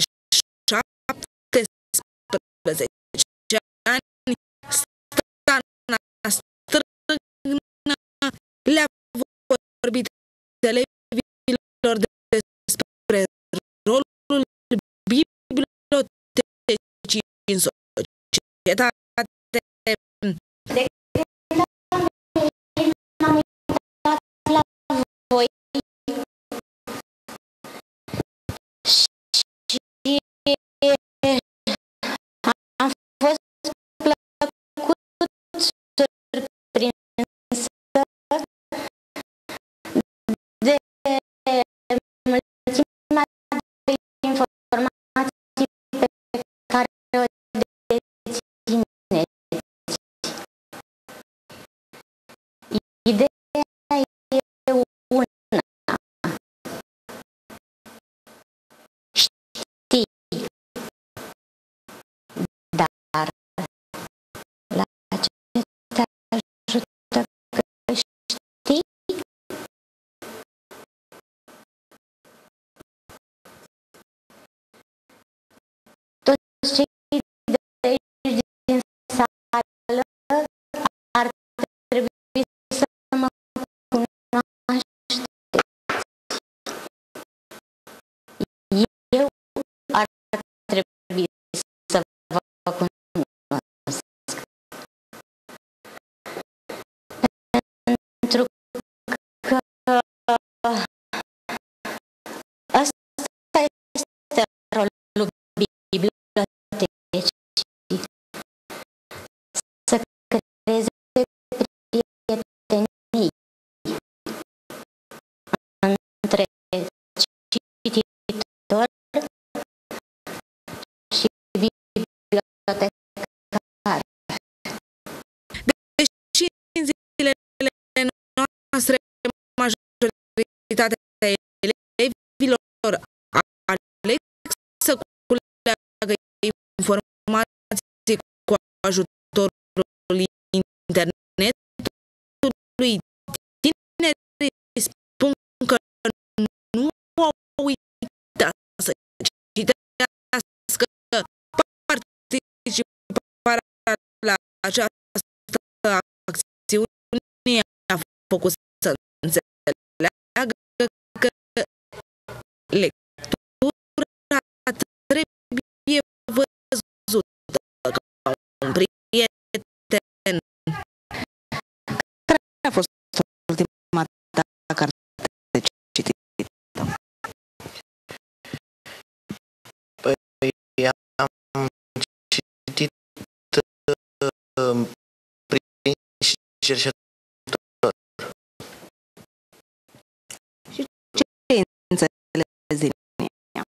17 ani, Stana Strâgnă le-a vorbit elevilor despre rolul bibliotecii în societate. Deși în zilele noastre majoritatea elevilor aleg să culeagă informații cu ajutorul internetului, tinerii spun că nu au uitat să citească. Participarea la această acțiune a făcut să înțeleagă că lectura trebuie văzută ca un prieten. Care a fost ultima ta carte citită? Păi am citit Prinși și cerșetori. Și ce înțelegi din ea?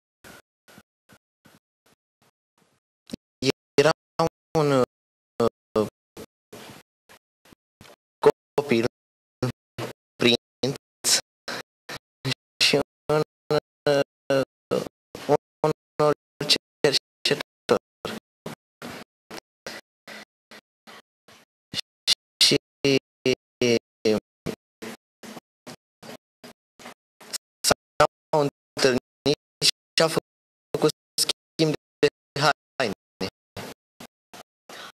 Era un copil prinț și unul cerșetor. Și s-au întâlnit și au făcut schimb de haine.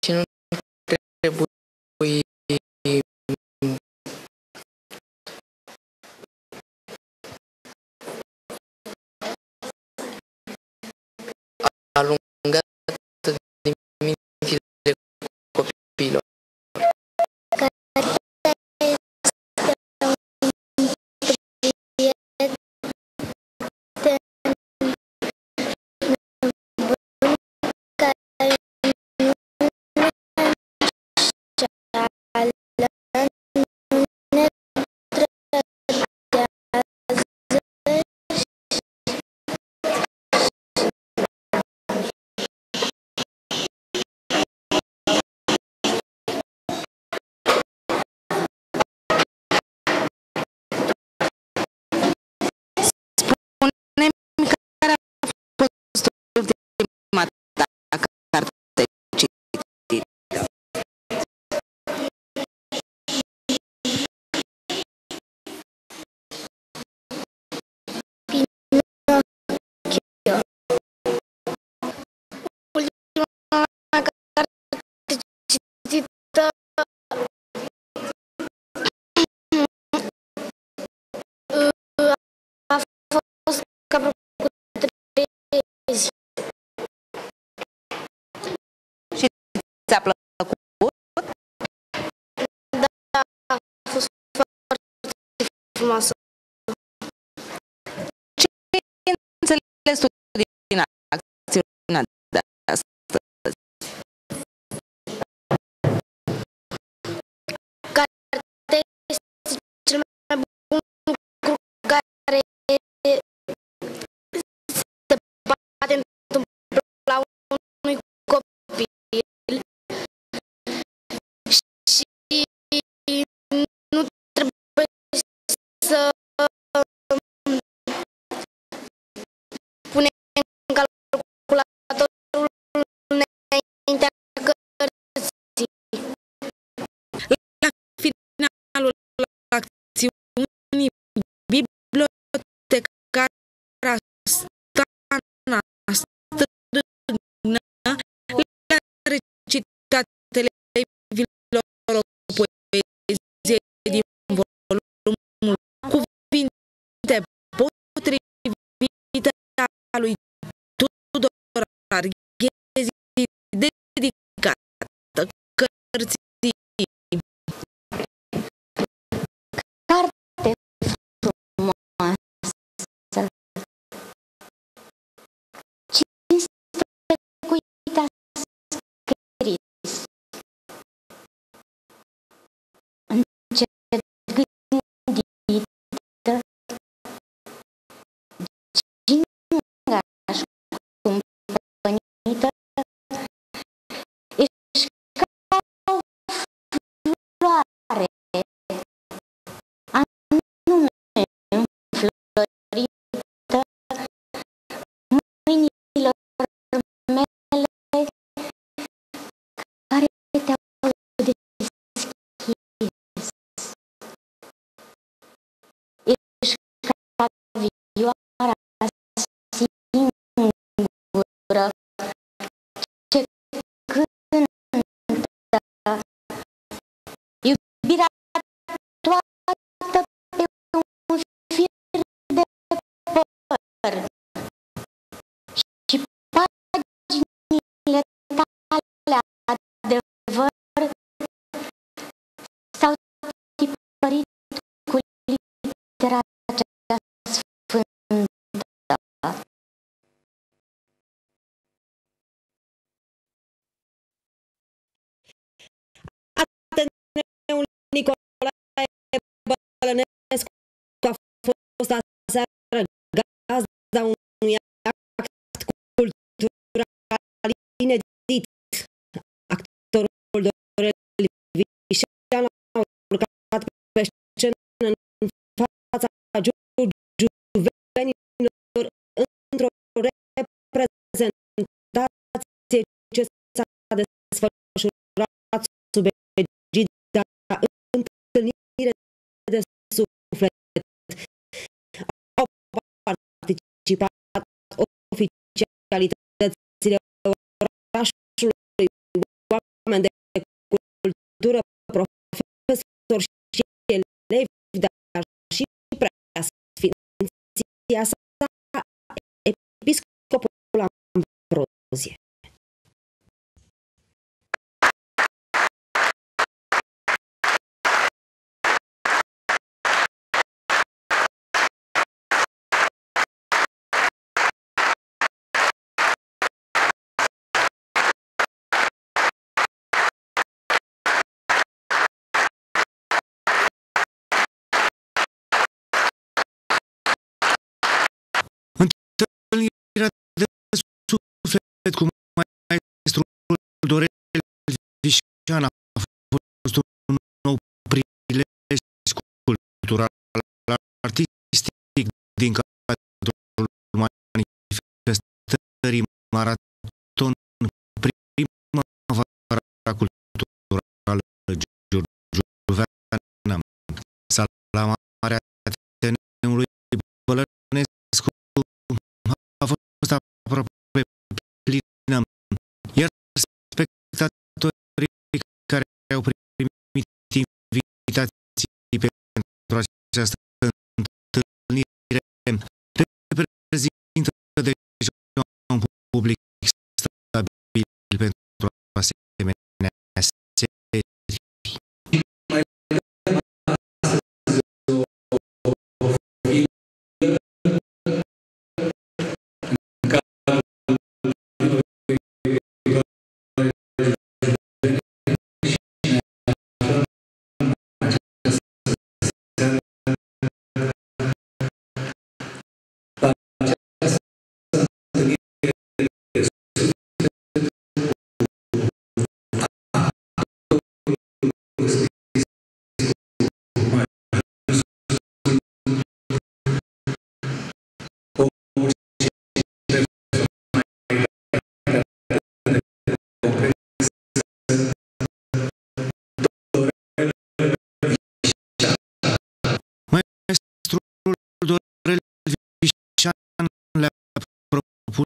și nu trebuie alungată din mințile copiilor. Ți-a plăcut? Da, a fost foarte frumoasă. Ce ai înțeles tu din acțiunea de astăzi? Cartea este cel mai bun lucru care se poate întâmpla unui copil și nu trebuie să punem calculatorul înaintea cărții. La finalul acțiunii, bibliotecara Stana Strâgnă le-a recitat elevilor o poezie din volumul Cuvinte potrivite a lui Tudor Arghezi, dedicată cărții. Carte frumoasă. Cinste cui te-a scris. Încet gândită, gingaș cumpănită, ești ca o floare, anume înflorită, mâinilor mele care te-au deschis. Ești ca vioara singură ce cântă iubirea toată pe un fir de păr și paginile tale adevăr s-au tipărit cu litera cea sfântă. Ateneul Nicolae Bălănescu a fost aseară gazda unui act cultural inedit. Actorul Dorel Vișeanu a urcat pe scenă în fața juvenilor într-o reprezentație ce s-a desfășurat sub egida Întâlnire de Suflet. Au participat oficialitățile orașului, oameni de cultură, profesori și elevi, dar și preasfinția sa, episcopul Ambrozie. Întâlnirea de suflet cu maestrul Dorel Vișan a fost un nou prilej cultural artistic din cadrul manifestării Maraton Primăvara Culturală Giurgiuveană, sala mare a Ateneului Bălănescu a fost aproape plină, iar spectatorii care au primit invitații pentru această întâlnire reprezintă deja un public stabil pentru asemenea serii. Dorel Vișan le-a propus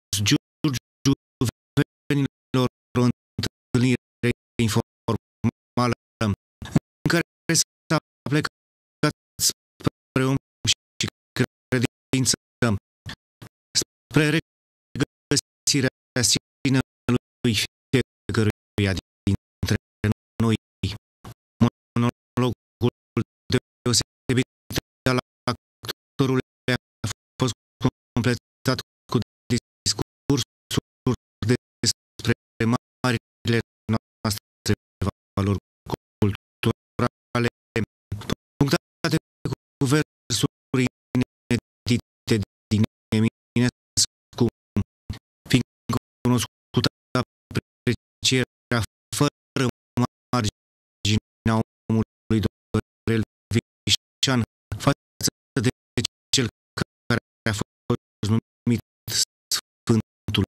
giurgiuvenilor o întâlnire informală în care s-a plecat spre om și credință, spre regăsirea sinelui fiecăruia dintre noi. Monologul deosebit al actorului a fost completat cu discursuri despre marile noastre valori culturale, punctate cu versuri inedite din Eminescu, fiind cunoscută aprecierea fără margine a omului Dorel Vișan față de cel care a fost numit Sfântul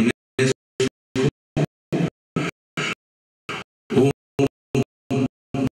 Eminescu.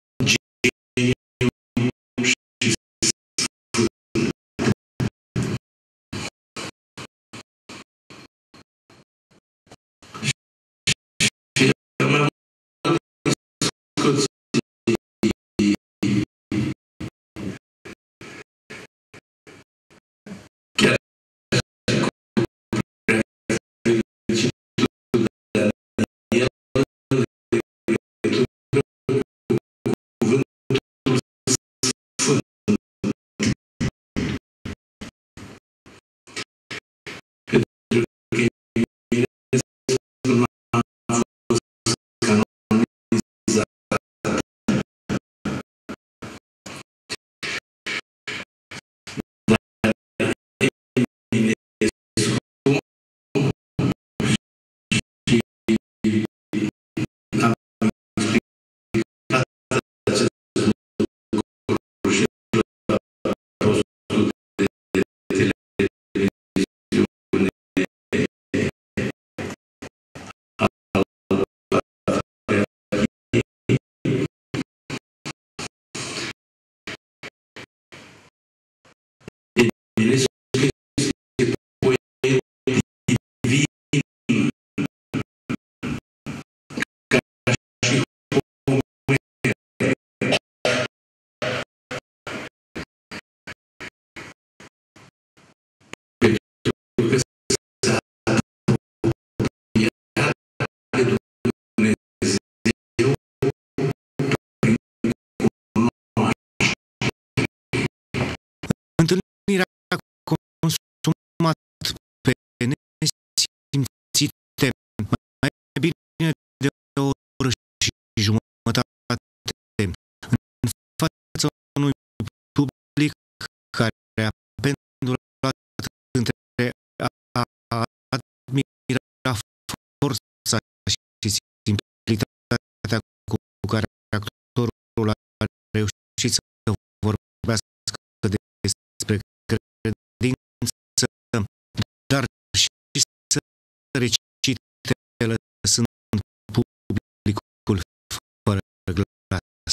recite lăsând publicul fără glas.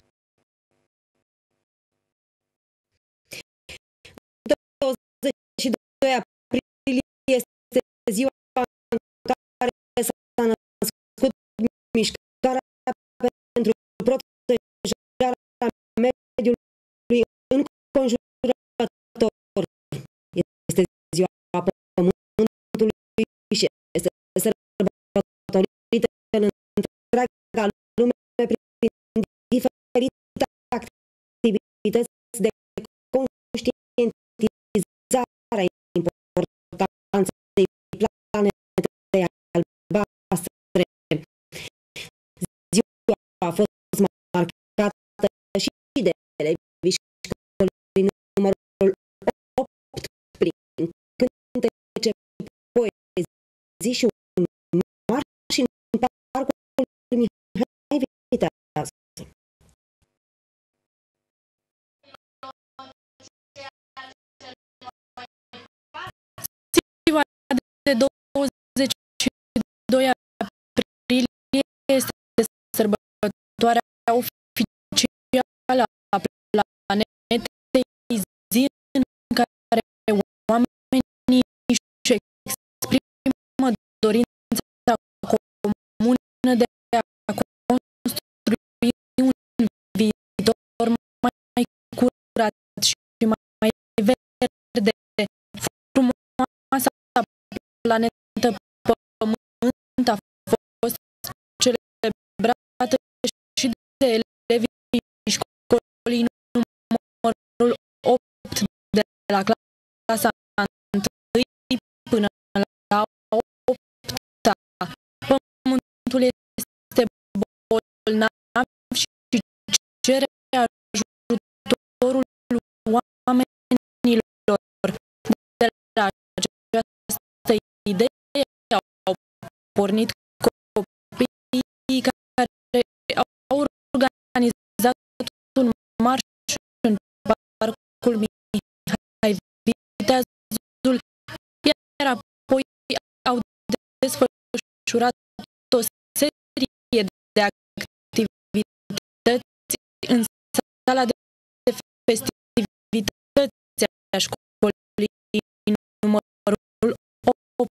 22 aprilie este ziua în care s-a născut mișcarea pentru protejarea mediului înconjurător. Este ziua Pământului și este sărbătorită în întreaga lume prin diferite activități de conștientizare a importanței planetei albastre. Ziua a fost marcată și de elevii școlii numărul 8 prin cântece, poezii și un marș în parcul Mihai Viteazu. Ziua de 22 aprilie este sărbătoarea oficială a planetei, zi în care oamenii își exprimă dorința comună de a construi un viitor mai curat și mai verde. Frumoasa planetă Pământ a fost celebrată și de elevii școlii numărul 8 de la clasa 1 până la 8-a. Pământul este bolnav și cere ajutorul oamenilor. De la această idee au pornit copiii care au organizat un marș în parcul Mihai Viteazu, iar apoi au desfășurat o serie de activități în sala de festivități a școlii numărul 8.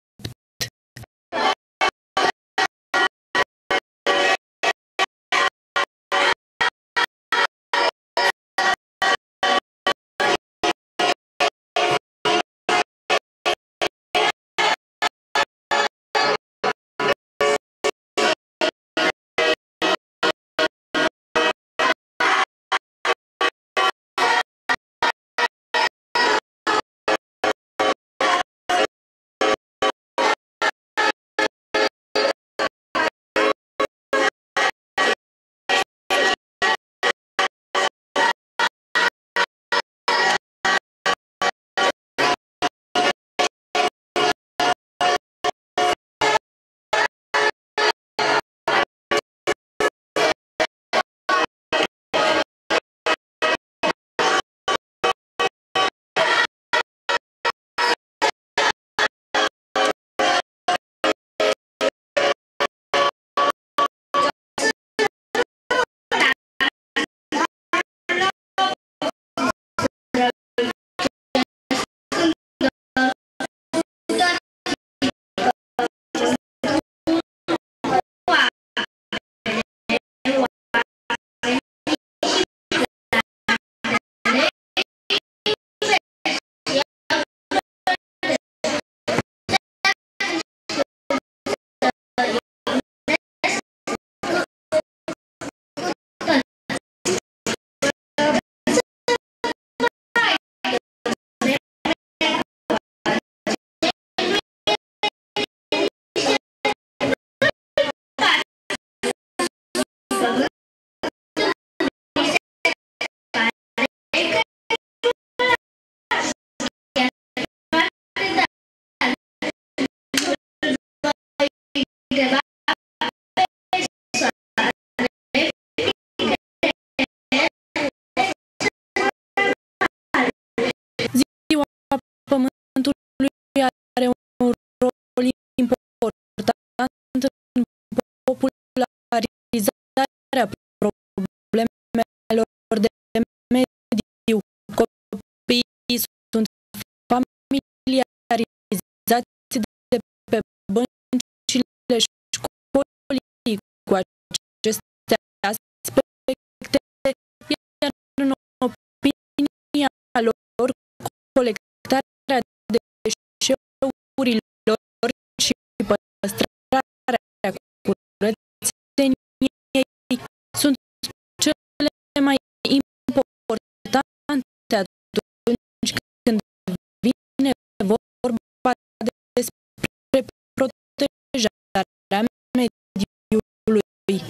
abordarea problemelor de mediu. Copiii sunt familiarizați de pe băncile școlii cu aceste aspecte, iar în opinia lor, colectarea deșeurilor și păstrarea curățeniei sunt cele mai importante atunci când vine vorba despre protejarea mediului.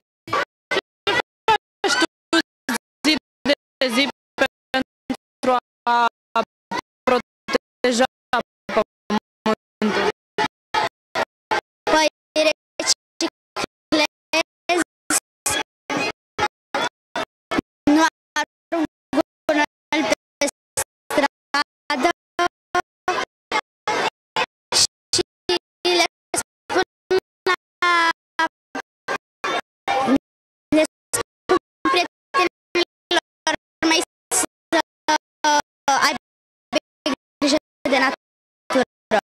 Zi de zi pentru a proteja pământul. Păi reciclez, nu arunc gunoi pe stradă și le spun prietenilor mei să aibă grijă de natură.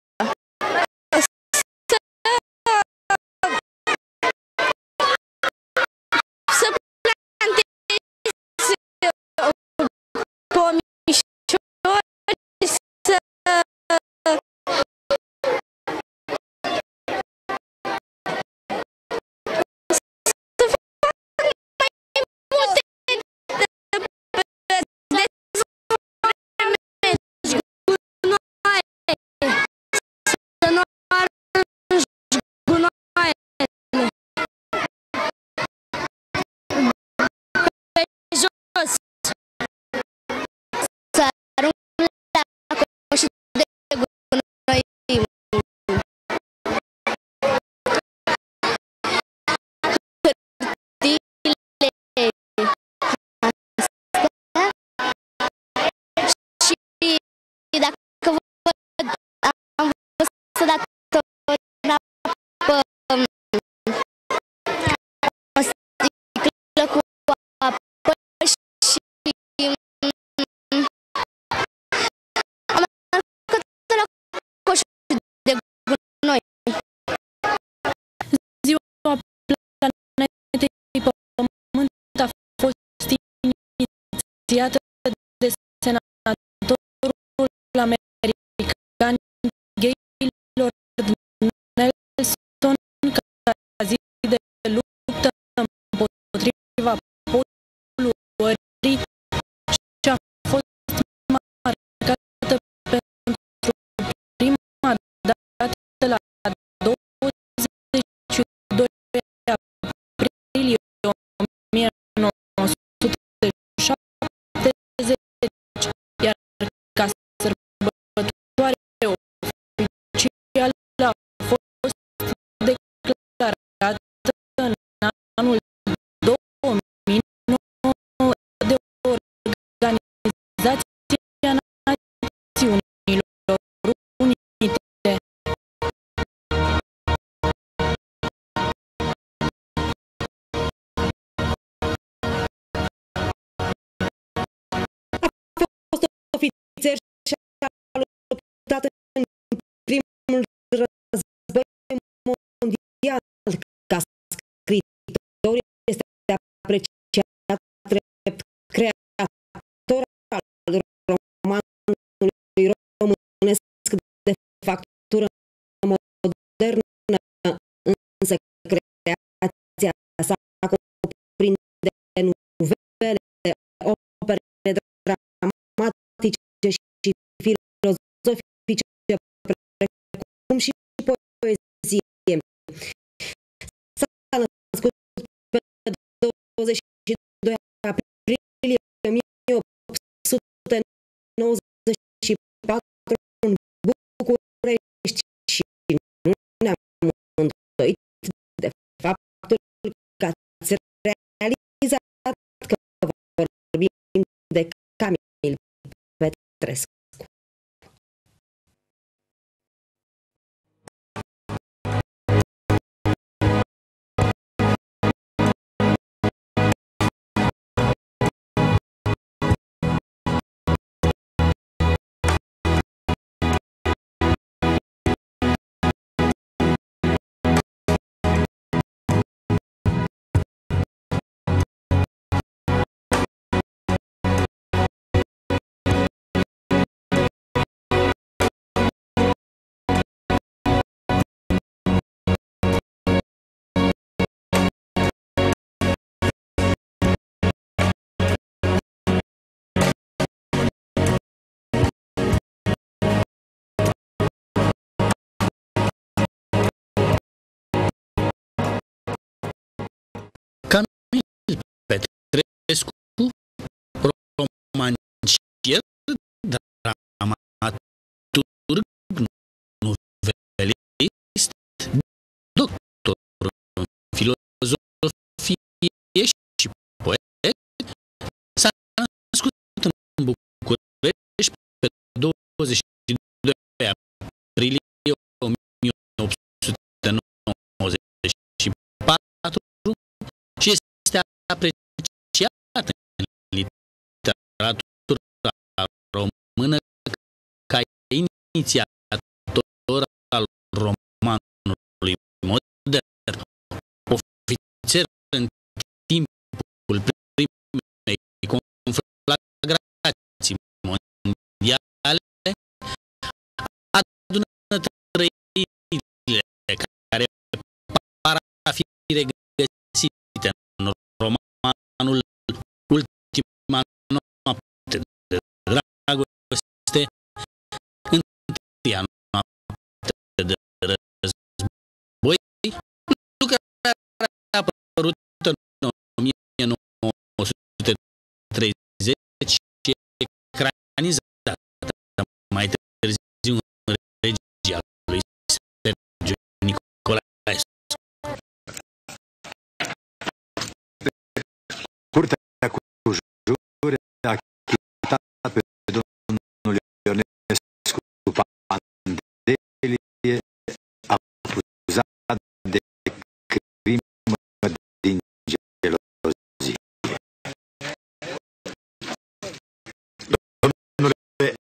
Să plantezi pomișori, să inițiată de senatorul american Gaylord Nelson ca zi de luptă împotriva poluării și a fost marcată pentru prima dată la 22 aprilie 1970, iar ca sărbătoare oficială a fost declarată în anul 2009 de Organizația Națiunilor Unite. Ofițer și a luptat în primul război mondial. Ca scriitor este apreciat drept creator al romanului românesc de factură modernă, însă creația sa cuprinde nuvele, opere dramatice și filozofice, precum și poezie. S-a născut pe 22 aprilie 1894 în București și nu ne-am îndoit de faptul că ați realizat că vorbim de Camil Petrescu. apreciat în literatura română ca inițiator al romanului modern, ofițer în timpul primei conflagrații mondiale, adună trăirile care par a fi regăsite în romanul Ultima noapte de dragoste, Întâia noapte de război, lucrarea a apărut în 1930 și ecranizată mai târziu în regia lui Sergiu Nicolaescu. Curtea cu jure a achitat pe domnul Ionescu Pandelie, acuzat de crimă din gelozie. Domnule,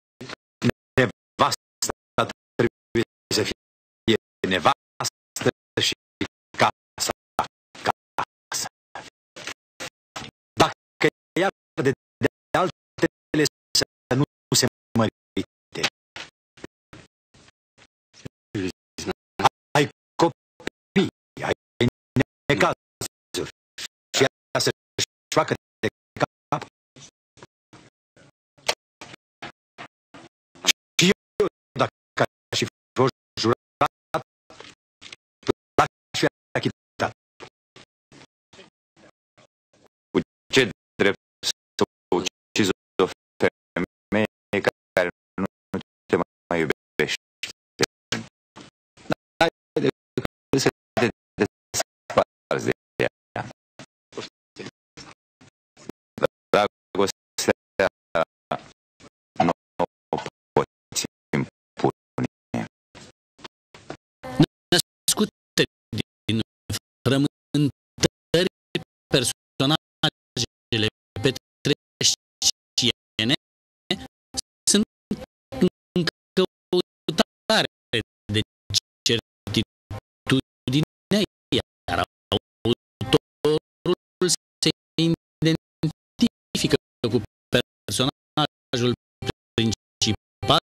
nevasta trebuie să fie nevastă și casa casă. Dacă ea de altele să nu se mărite. Ai copii, ai necazuri și ea să-și facă de cap. Și eu, dacă aș fi fost jurat, l-aș fi achitat. Cu ce drept să ucizi o femeie care nu te mai iubește? N-ai decât să te desparți de ea. Dragostea nu o poți impune. Născute din frământări, personajele petreștiene sunt în căutare de certitudine, iar autorul se identifică cu personajul principal,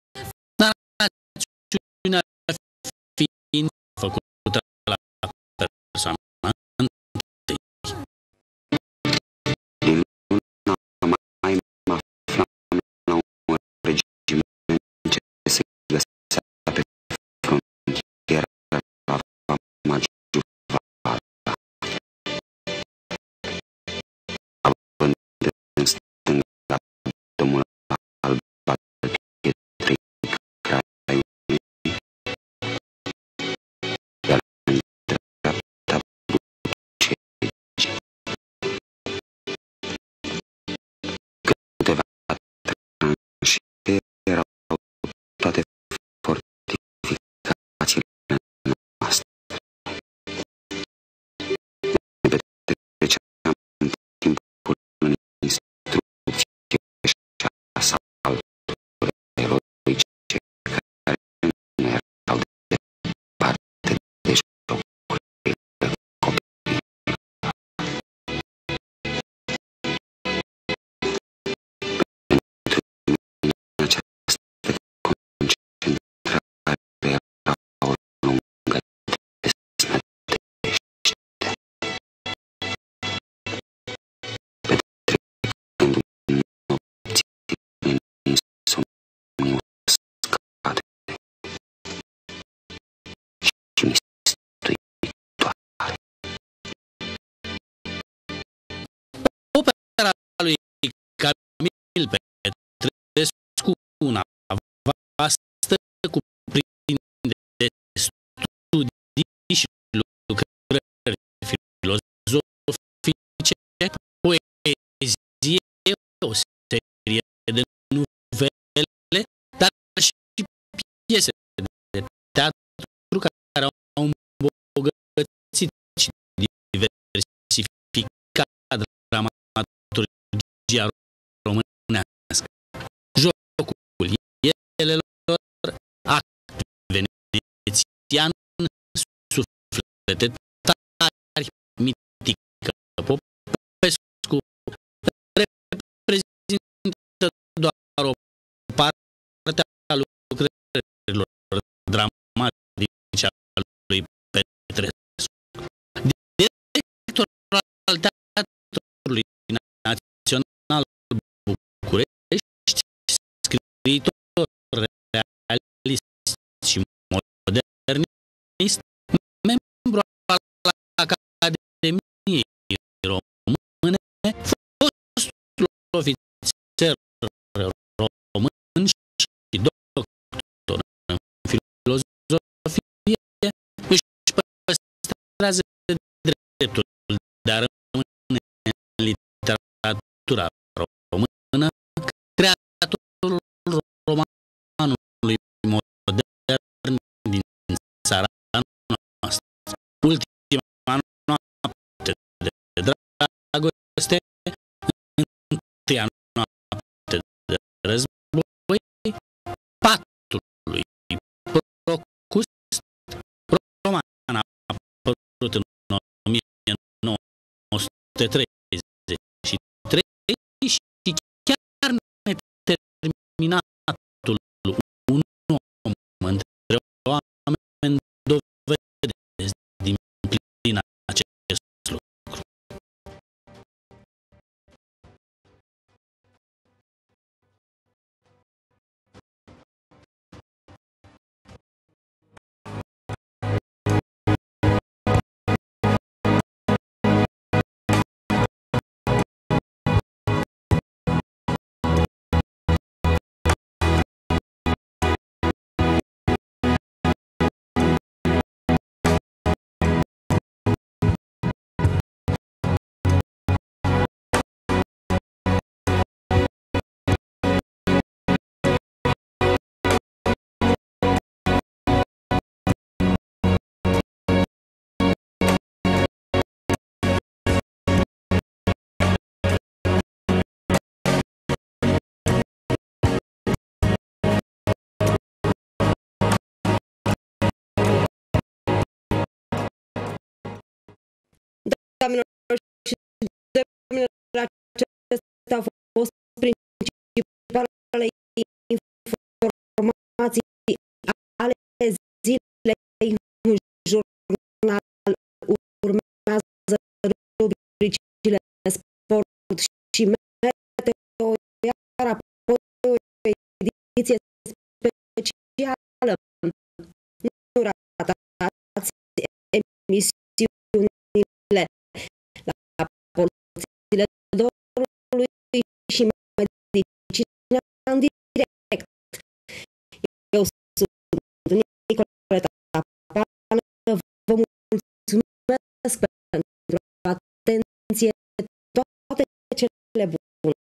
narațiunea fiind făcută la persoana întâi. Din luna mai mă aflam la un regiment ce se găsea pe frontieră la Vamagiuvala. Având în stânga domnul alb al pietrei Craiului, iar în dreapta Teatrului Național București, scriitor realist și modernist, membru al Academiei Române, fostul ofițer român și doctor în filozofie, își păstrează dreptul de a rămâne în literatura română creatorul romanului modern din țara noastră. Ultima noapte de dragoste, întâia noapte de război, patul lui Procust, roman apărut în 1933 și chiar neterminatul un om între oameni dovedesc din plin acest lucru. Doamnelor și domnilor, acestea au fost principalele informații ale zilei în jurnal. Urmează rubricile sport și meteo, iar apoi o ediție specială. Nu ratați emisiunile la porțile dorului și medicina în direct. Eu sunt Nicoleta Tapană, vă mulțumesc pentru atenție, toate cele bune.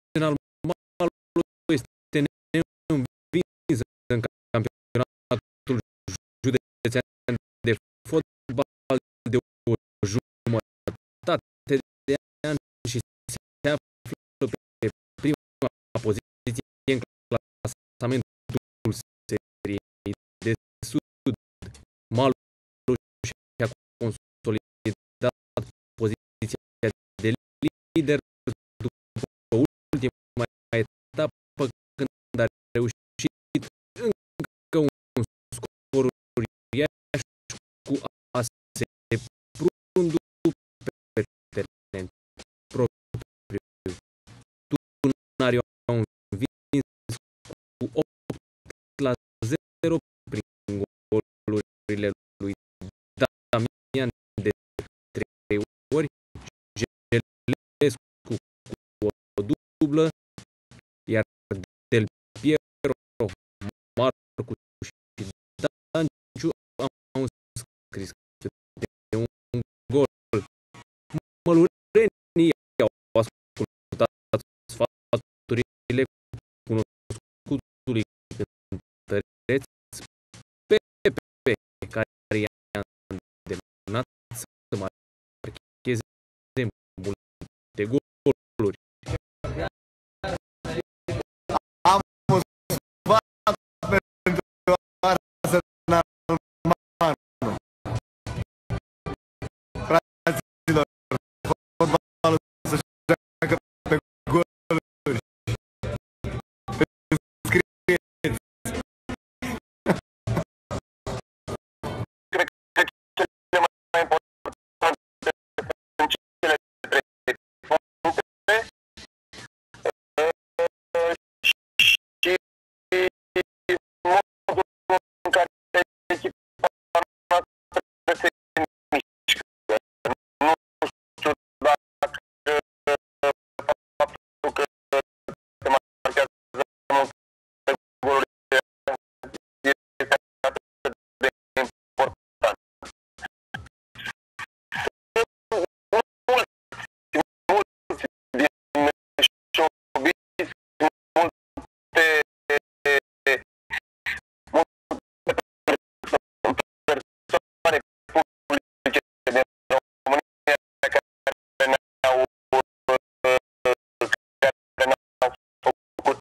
Arsenal Malu este neînvins în campionatul județean de fotbal de o jumătate de an și se află pe prima poziție în clasamentul seriei de sud. Malu și-a consolidat poziția de lider după ultima etapă, când a reușit încă un scor uriaș cu AS Prundu pe teren propriu. Tunarii au învins cu 8-0 prin golurile lui Damian de 3 ori, Gelescu cu o dublă, iar Del Piero, Marcu și Danciu au înscris de un gol. Mălurenii au ascultat sfaturile cunoscutului cântăreț Pepe, care i-a îndemnat să marcheze multe goluri. Am un sfat pentru Arsenal Manu. Fraților, fotbalul se joacă pe goluri. Înscrieți! Cred că cele mai importante sunt cele 3 puncte și modul în care echipa noastră se mișcă. Nu știu dacă faptul că se marchează multe goluri este atât de important. Mulți din șoviți, multe persoane publice din România care ne-au făcut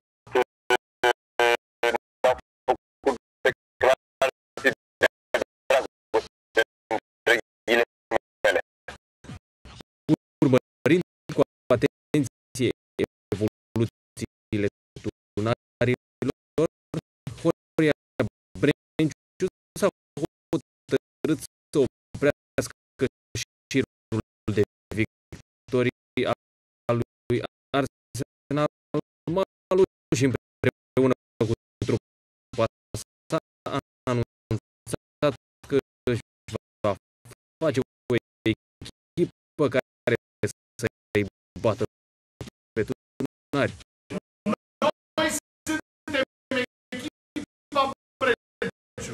declarații de dragoste între ghilimele. Urmărind cu atenție evoluțiile tunarilor, Horia Brenciu s-a hotărât să oprească șirul de victorii al lui Arsenal Malu și împreună cu trupa sa a anunțat că își va face o echipă care să-i bată pe tunari. Noi suntem echipa Brenciu.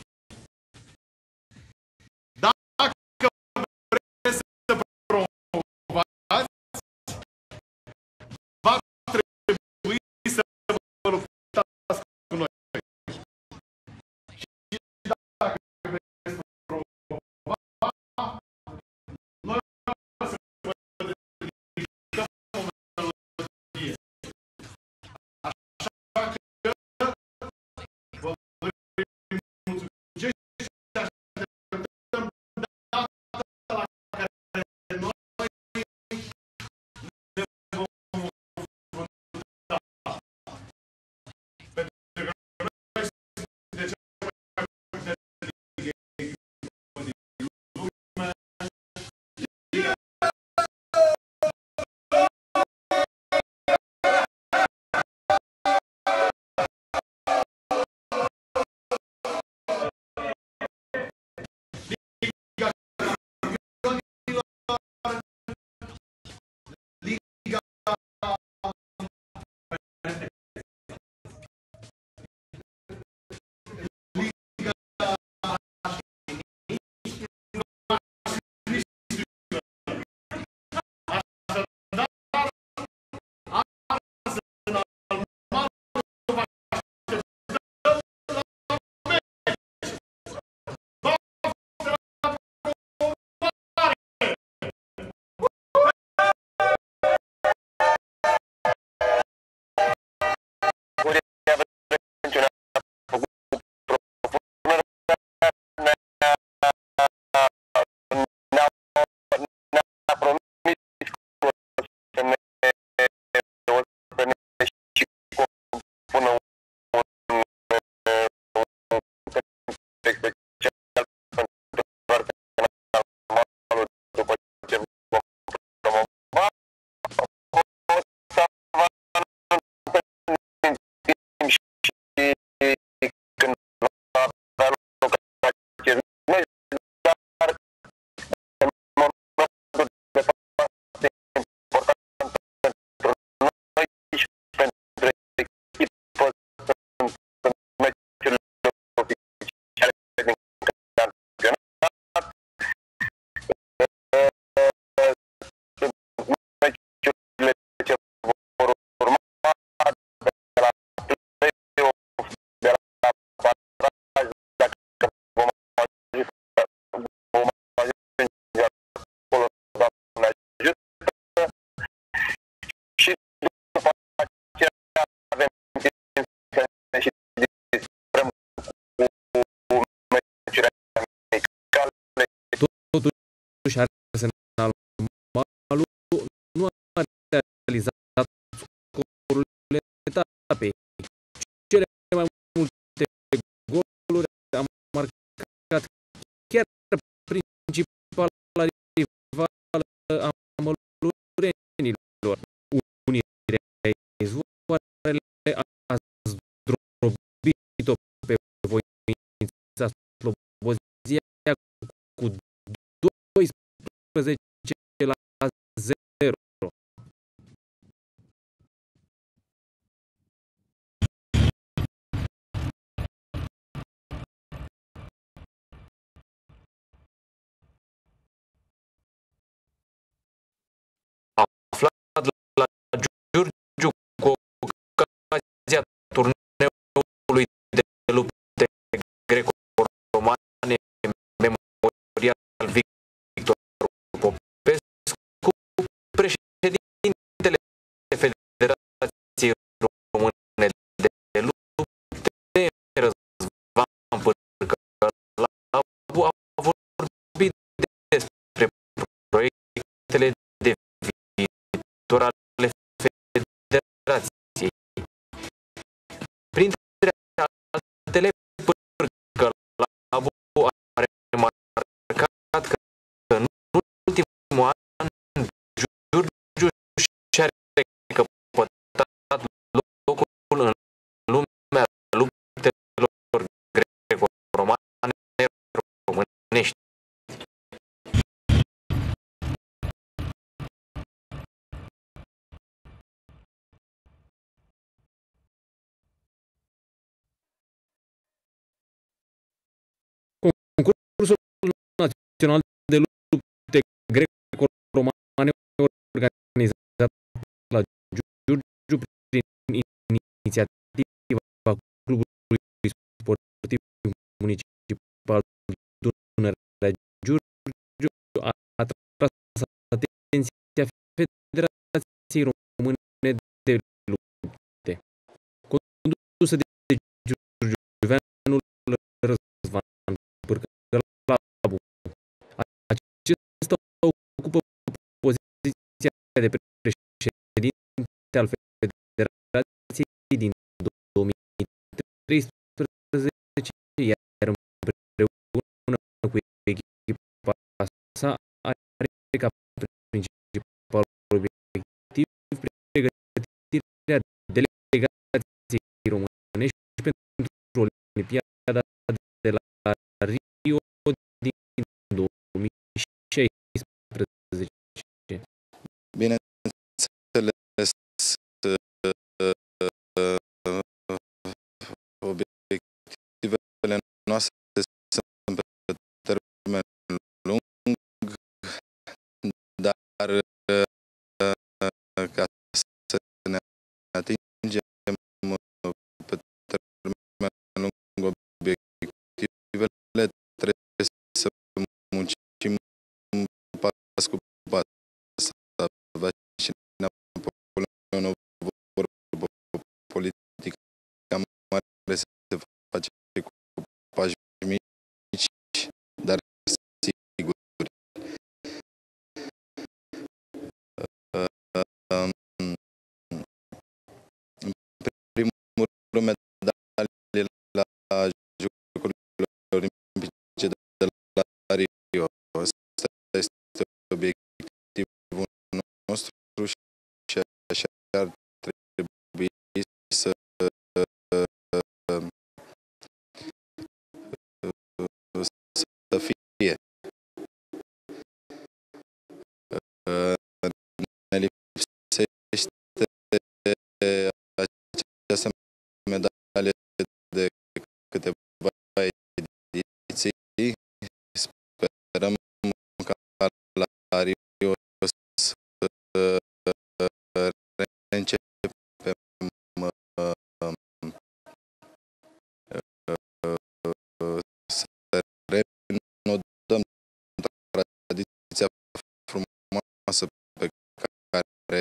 Dacă vreți să promovați, va trebui să vă luptați cu noi. Și dacă vreți să promova, noi o să vă dedicăm o melodie. însuși Arsenal Malu nu a realizat scorurile etapei. Cele mai multe goluri a marcat chiar principala rivală a mălurenilor. Unirea Izvoarele a zdrobit-o pe Voinița Slobozia cu 12-0. Aflat la Giurgiu cu ocazia turneului de lupte greco-romane Memorial Victor Popescu, președintele Federației Române de Lupte, Răzvan Pârcălavu, a vorbit despre proiectele de viitor ale Federației. Printre altele, Pârcălavu a remarcat că în ultimul an Giurgiu și-a recăpătat locul în lumea luptelor greco-romane românești. Concursul național de lupte greco-romane organizat la Giurgiu prin inițiativa Clubului Sportiv Municipal Dunărea Giurgiu a atras atenția Federației Române de Lupte, condusă de giurgiuveanul Răzvan Pârcălavu. Acesta ocupă poziția de președinte al Federației din 2013, iar împreună cu echipa sa are ca principal obiectiv pregătirea delegației românești pentru Olimpiada de la Rio din 2016. Bineînțeles, obiectivele noastre sunt pe termen lung, dar ca să ne atingem pe termen lung obiectivele, trebuie să muncim pas cu pas. Vacina Napoleon, politica mare se face cu pași mici, dar siguri. În primul rând, medalie la Jocurile Olimpice de la Rio. Asta este obiectivul nostru și așa ar trebui să fie. Ne lipsește această medalie de câteva ediții. Sperăm ca la Rio să reîncepem să renodăm tradiția frumoasă pe care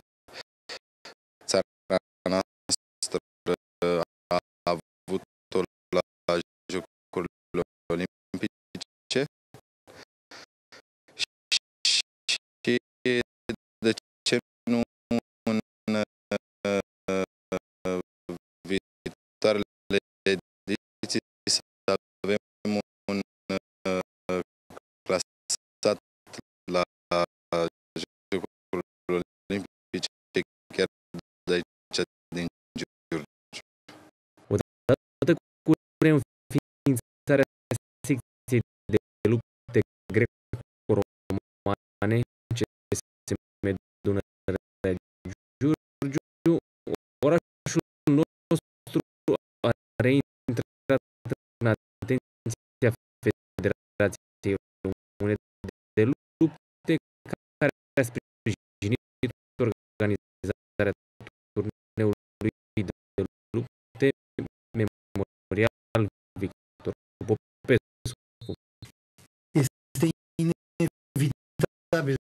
țara noastră a avut-o la Jocurile Olimpice la Jocurile Olimpice chiar de aici din Giurgiu. Odată cu reînființarea secției de lupte greco-romane CSM Dunărea Giurgiu, orașul nostru a reintrat în atenția Federației Române de Lupte, care a sprijinit organizarea turneului de lupte Memorial Victor Popescu. Este inevitabil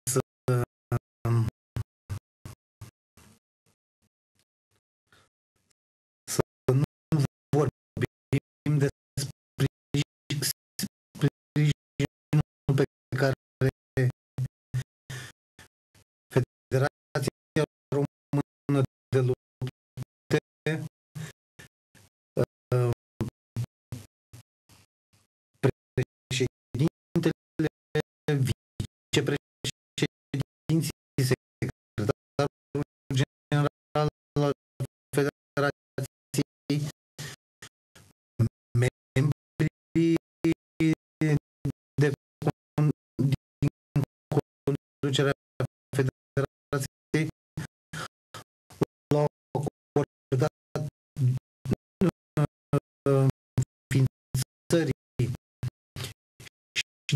să nu vorbim de sprijinul pe care Federația Română de Lupte președintele, vicepreședinții, secretarul general al Federației, membrii din conducerea Federației l-au acordat finanțării și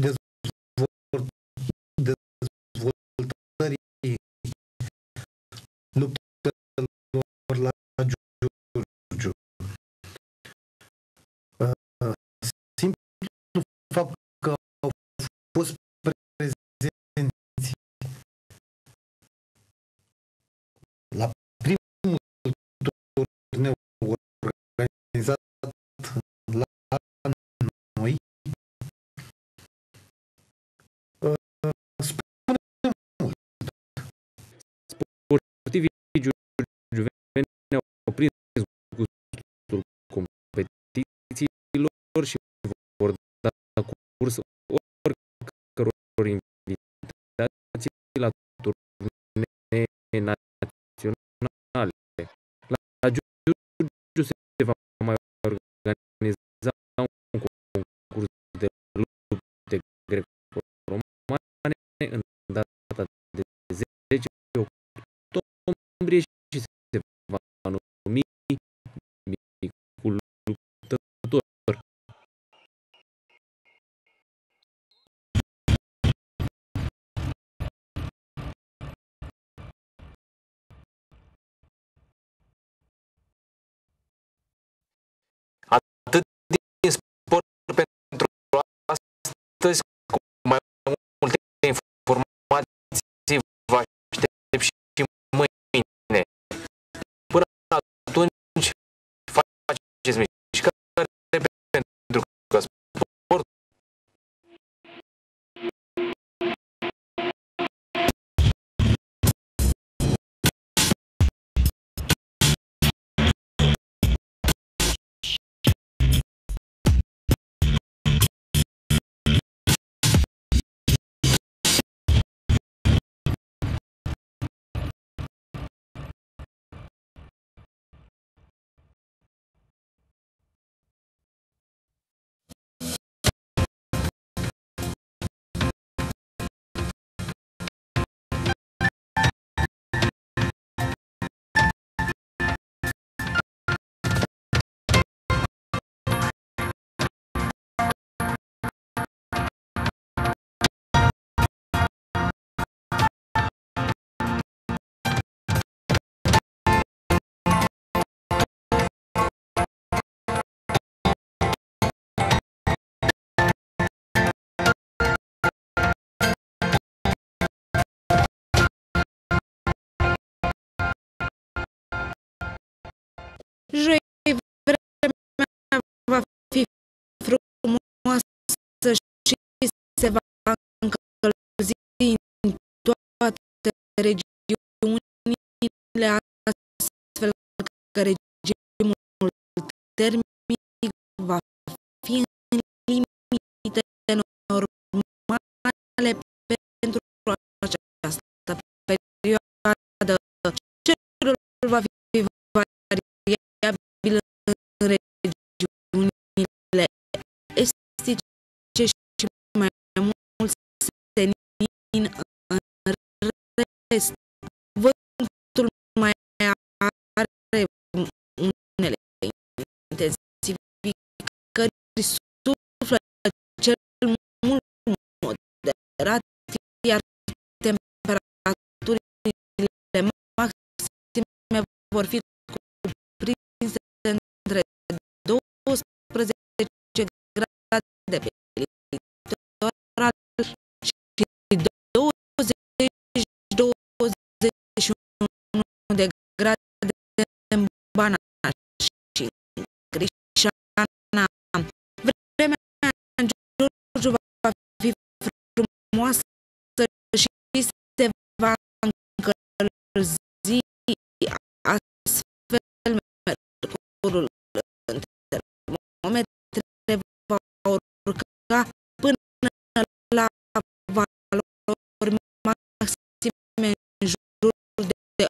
dezvoltării luptelor la Giurgiu. Simplu fapt că au fost prezenți la primul turneu organizat la noi spune mult. Sportivii giurgiuveni au prins gustul competițiilor și vor da curs oricăror invitații la turnee naționale. La Giurgiu se va mai organiza un concurs de lupte greco-romane în data de 10 octombrie și se va numi Micul Luptător. Atât din sport pentru astăzi, cu mai multe informații vă aștept și mâine. Până atunci, faceți mișcare pentru că sport Joi vremea va fi frumoasă și se va încălzi în toate regiunile, astfel că regimul termic va fi în limite normale va fi variabil în regiunile estice și mai mult senin în rest. Vântul mai are unele intensificări, suflă cel mult moderat, iar temperaturile maxime vor fi cuprinse între 12 grade pe litoral și 20-21 de grade în Banat și în Crișana. Vremea în Giurgiu va fi frumoasă și se va încălzi, astfel mercurul în termometre va urca până la valori maxime în jur de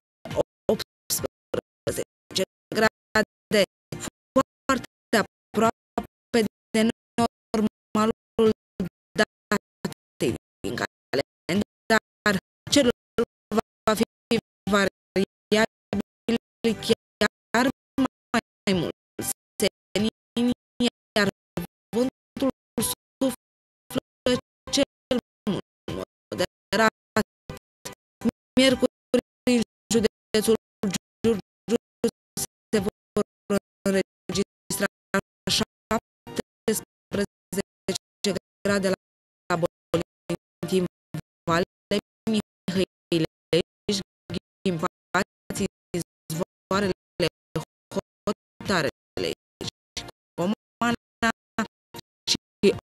18 grade, foarte aproape de normalul datei din calendar. Cerul va fi variabil chiar mai mult senin, iar vântul suflă cel mult moderat. Miercuri, în județul Giurgiu se vor înregistra 17 grade la Bolintim, Vale, Mihăilești, Ghimpați, Izvoarele, Hotarele și Comana și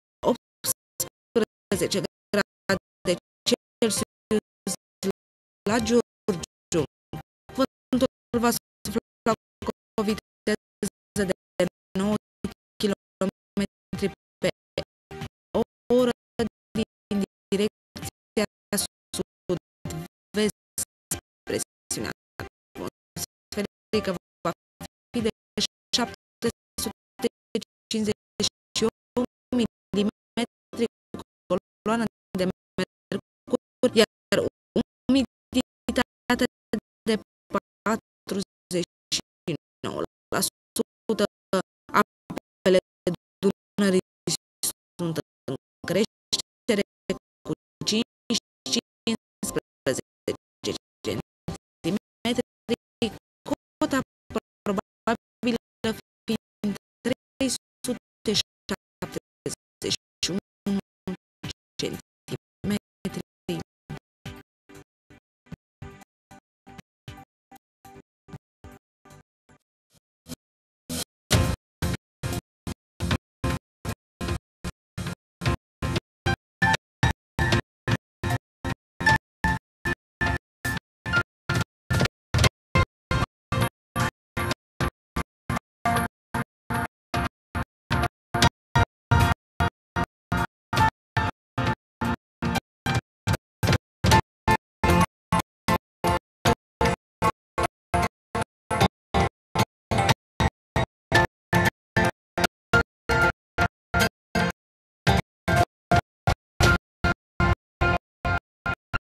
18 grade Celsius la Giurgiu. Vântul va sufla cu o viteză de 9 km pe oră din direcția sud-vest. Presiunea atmosferică va fi de 750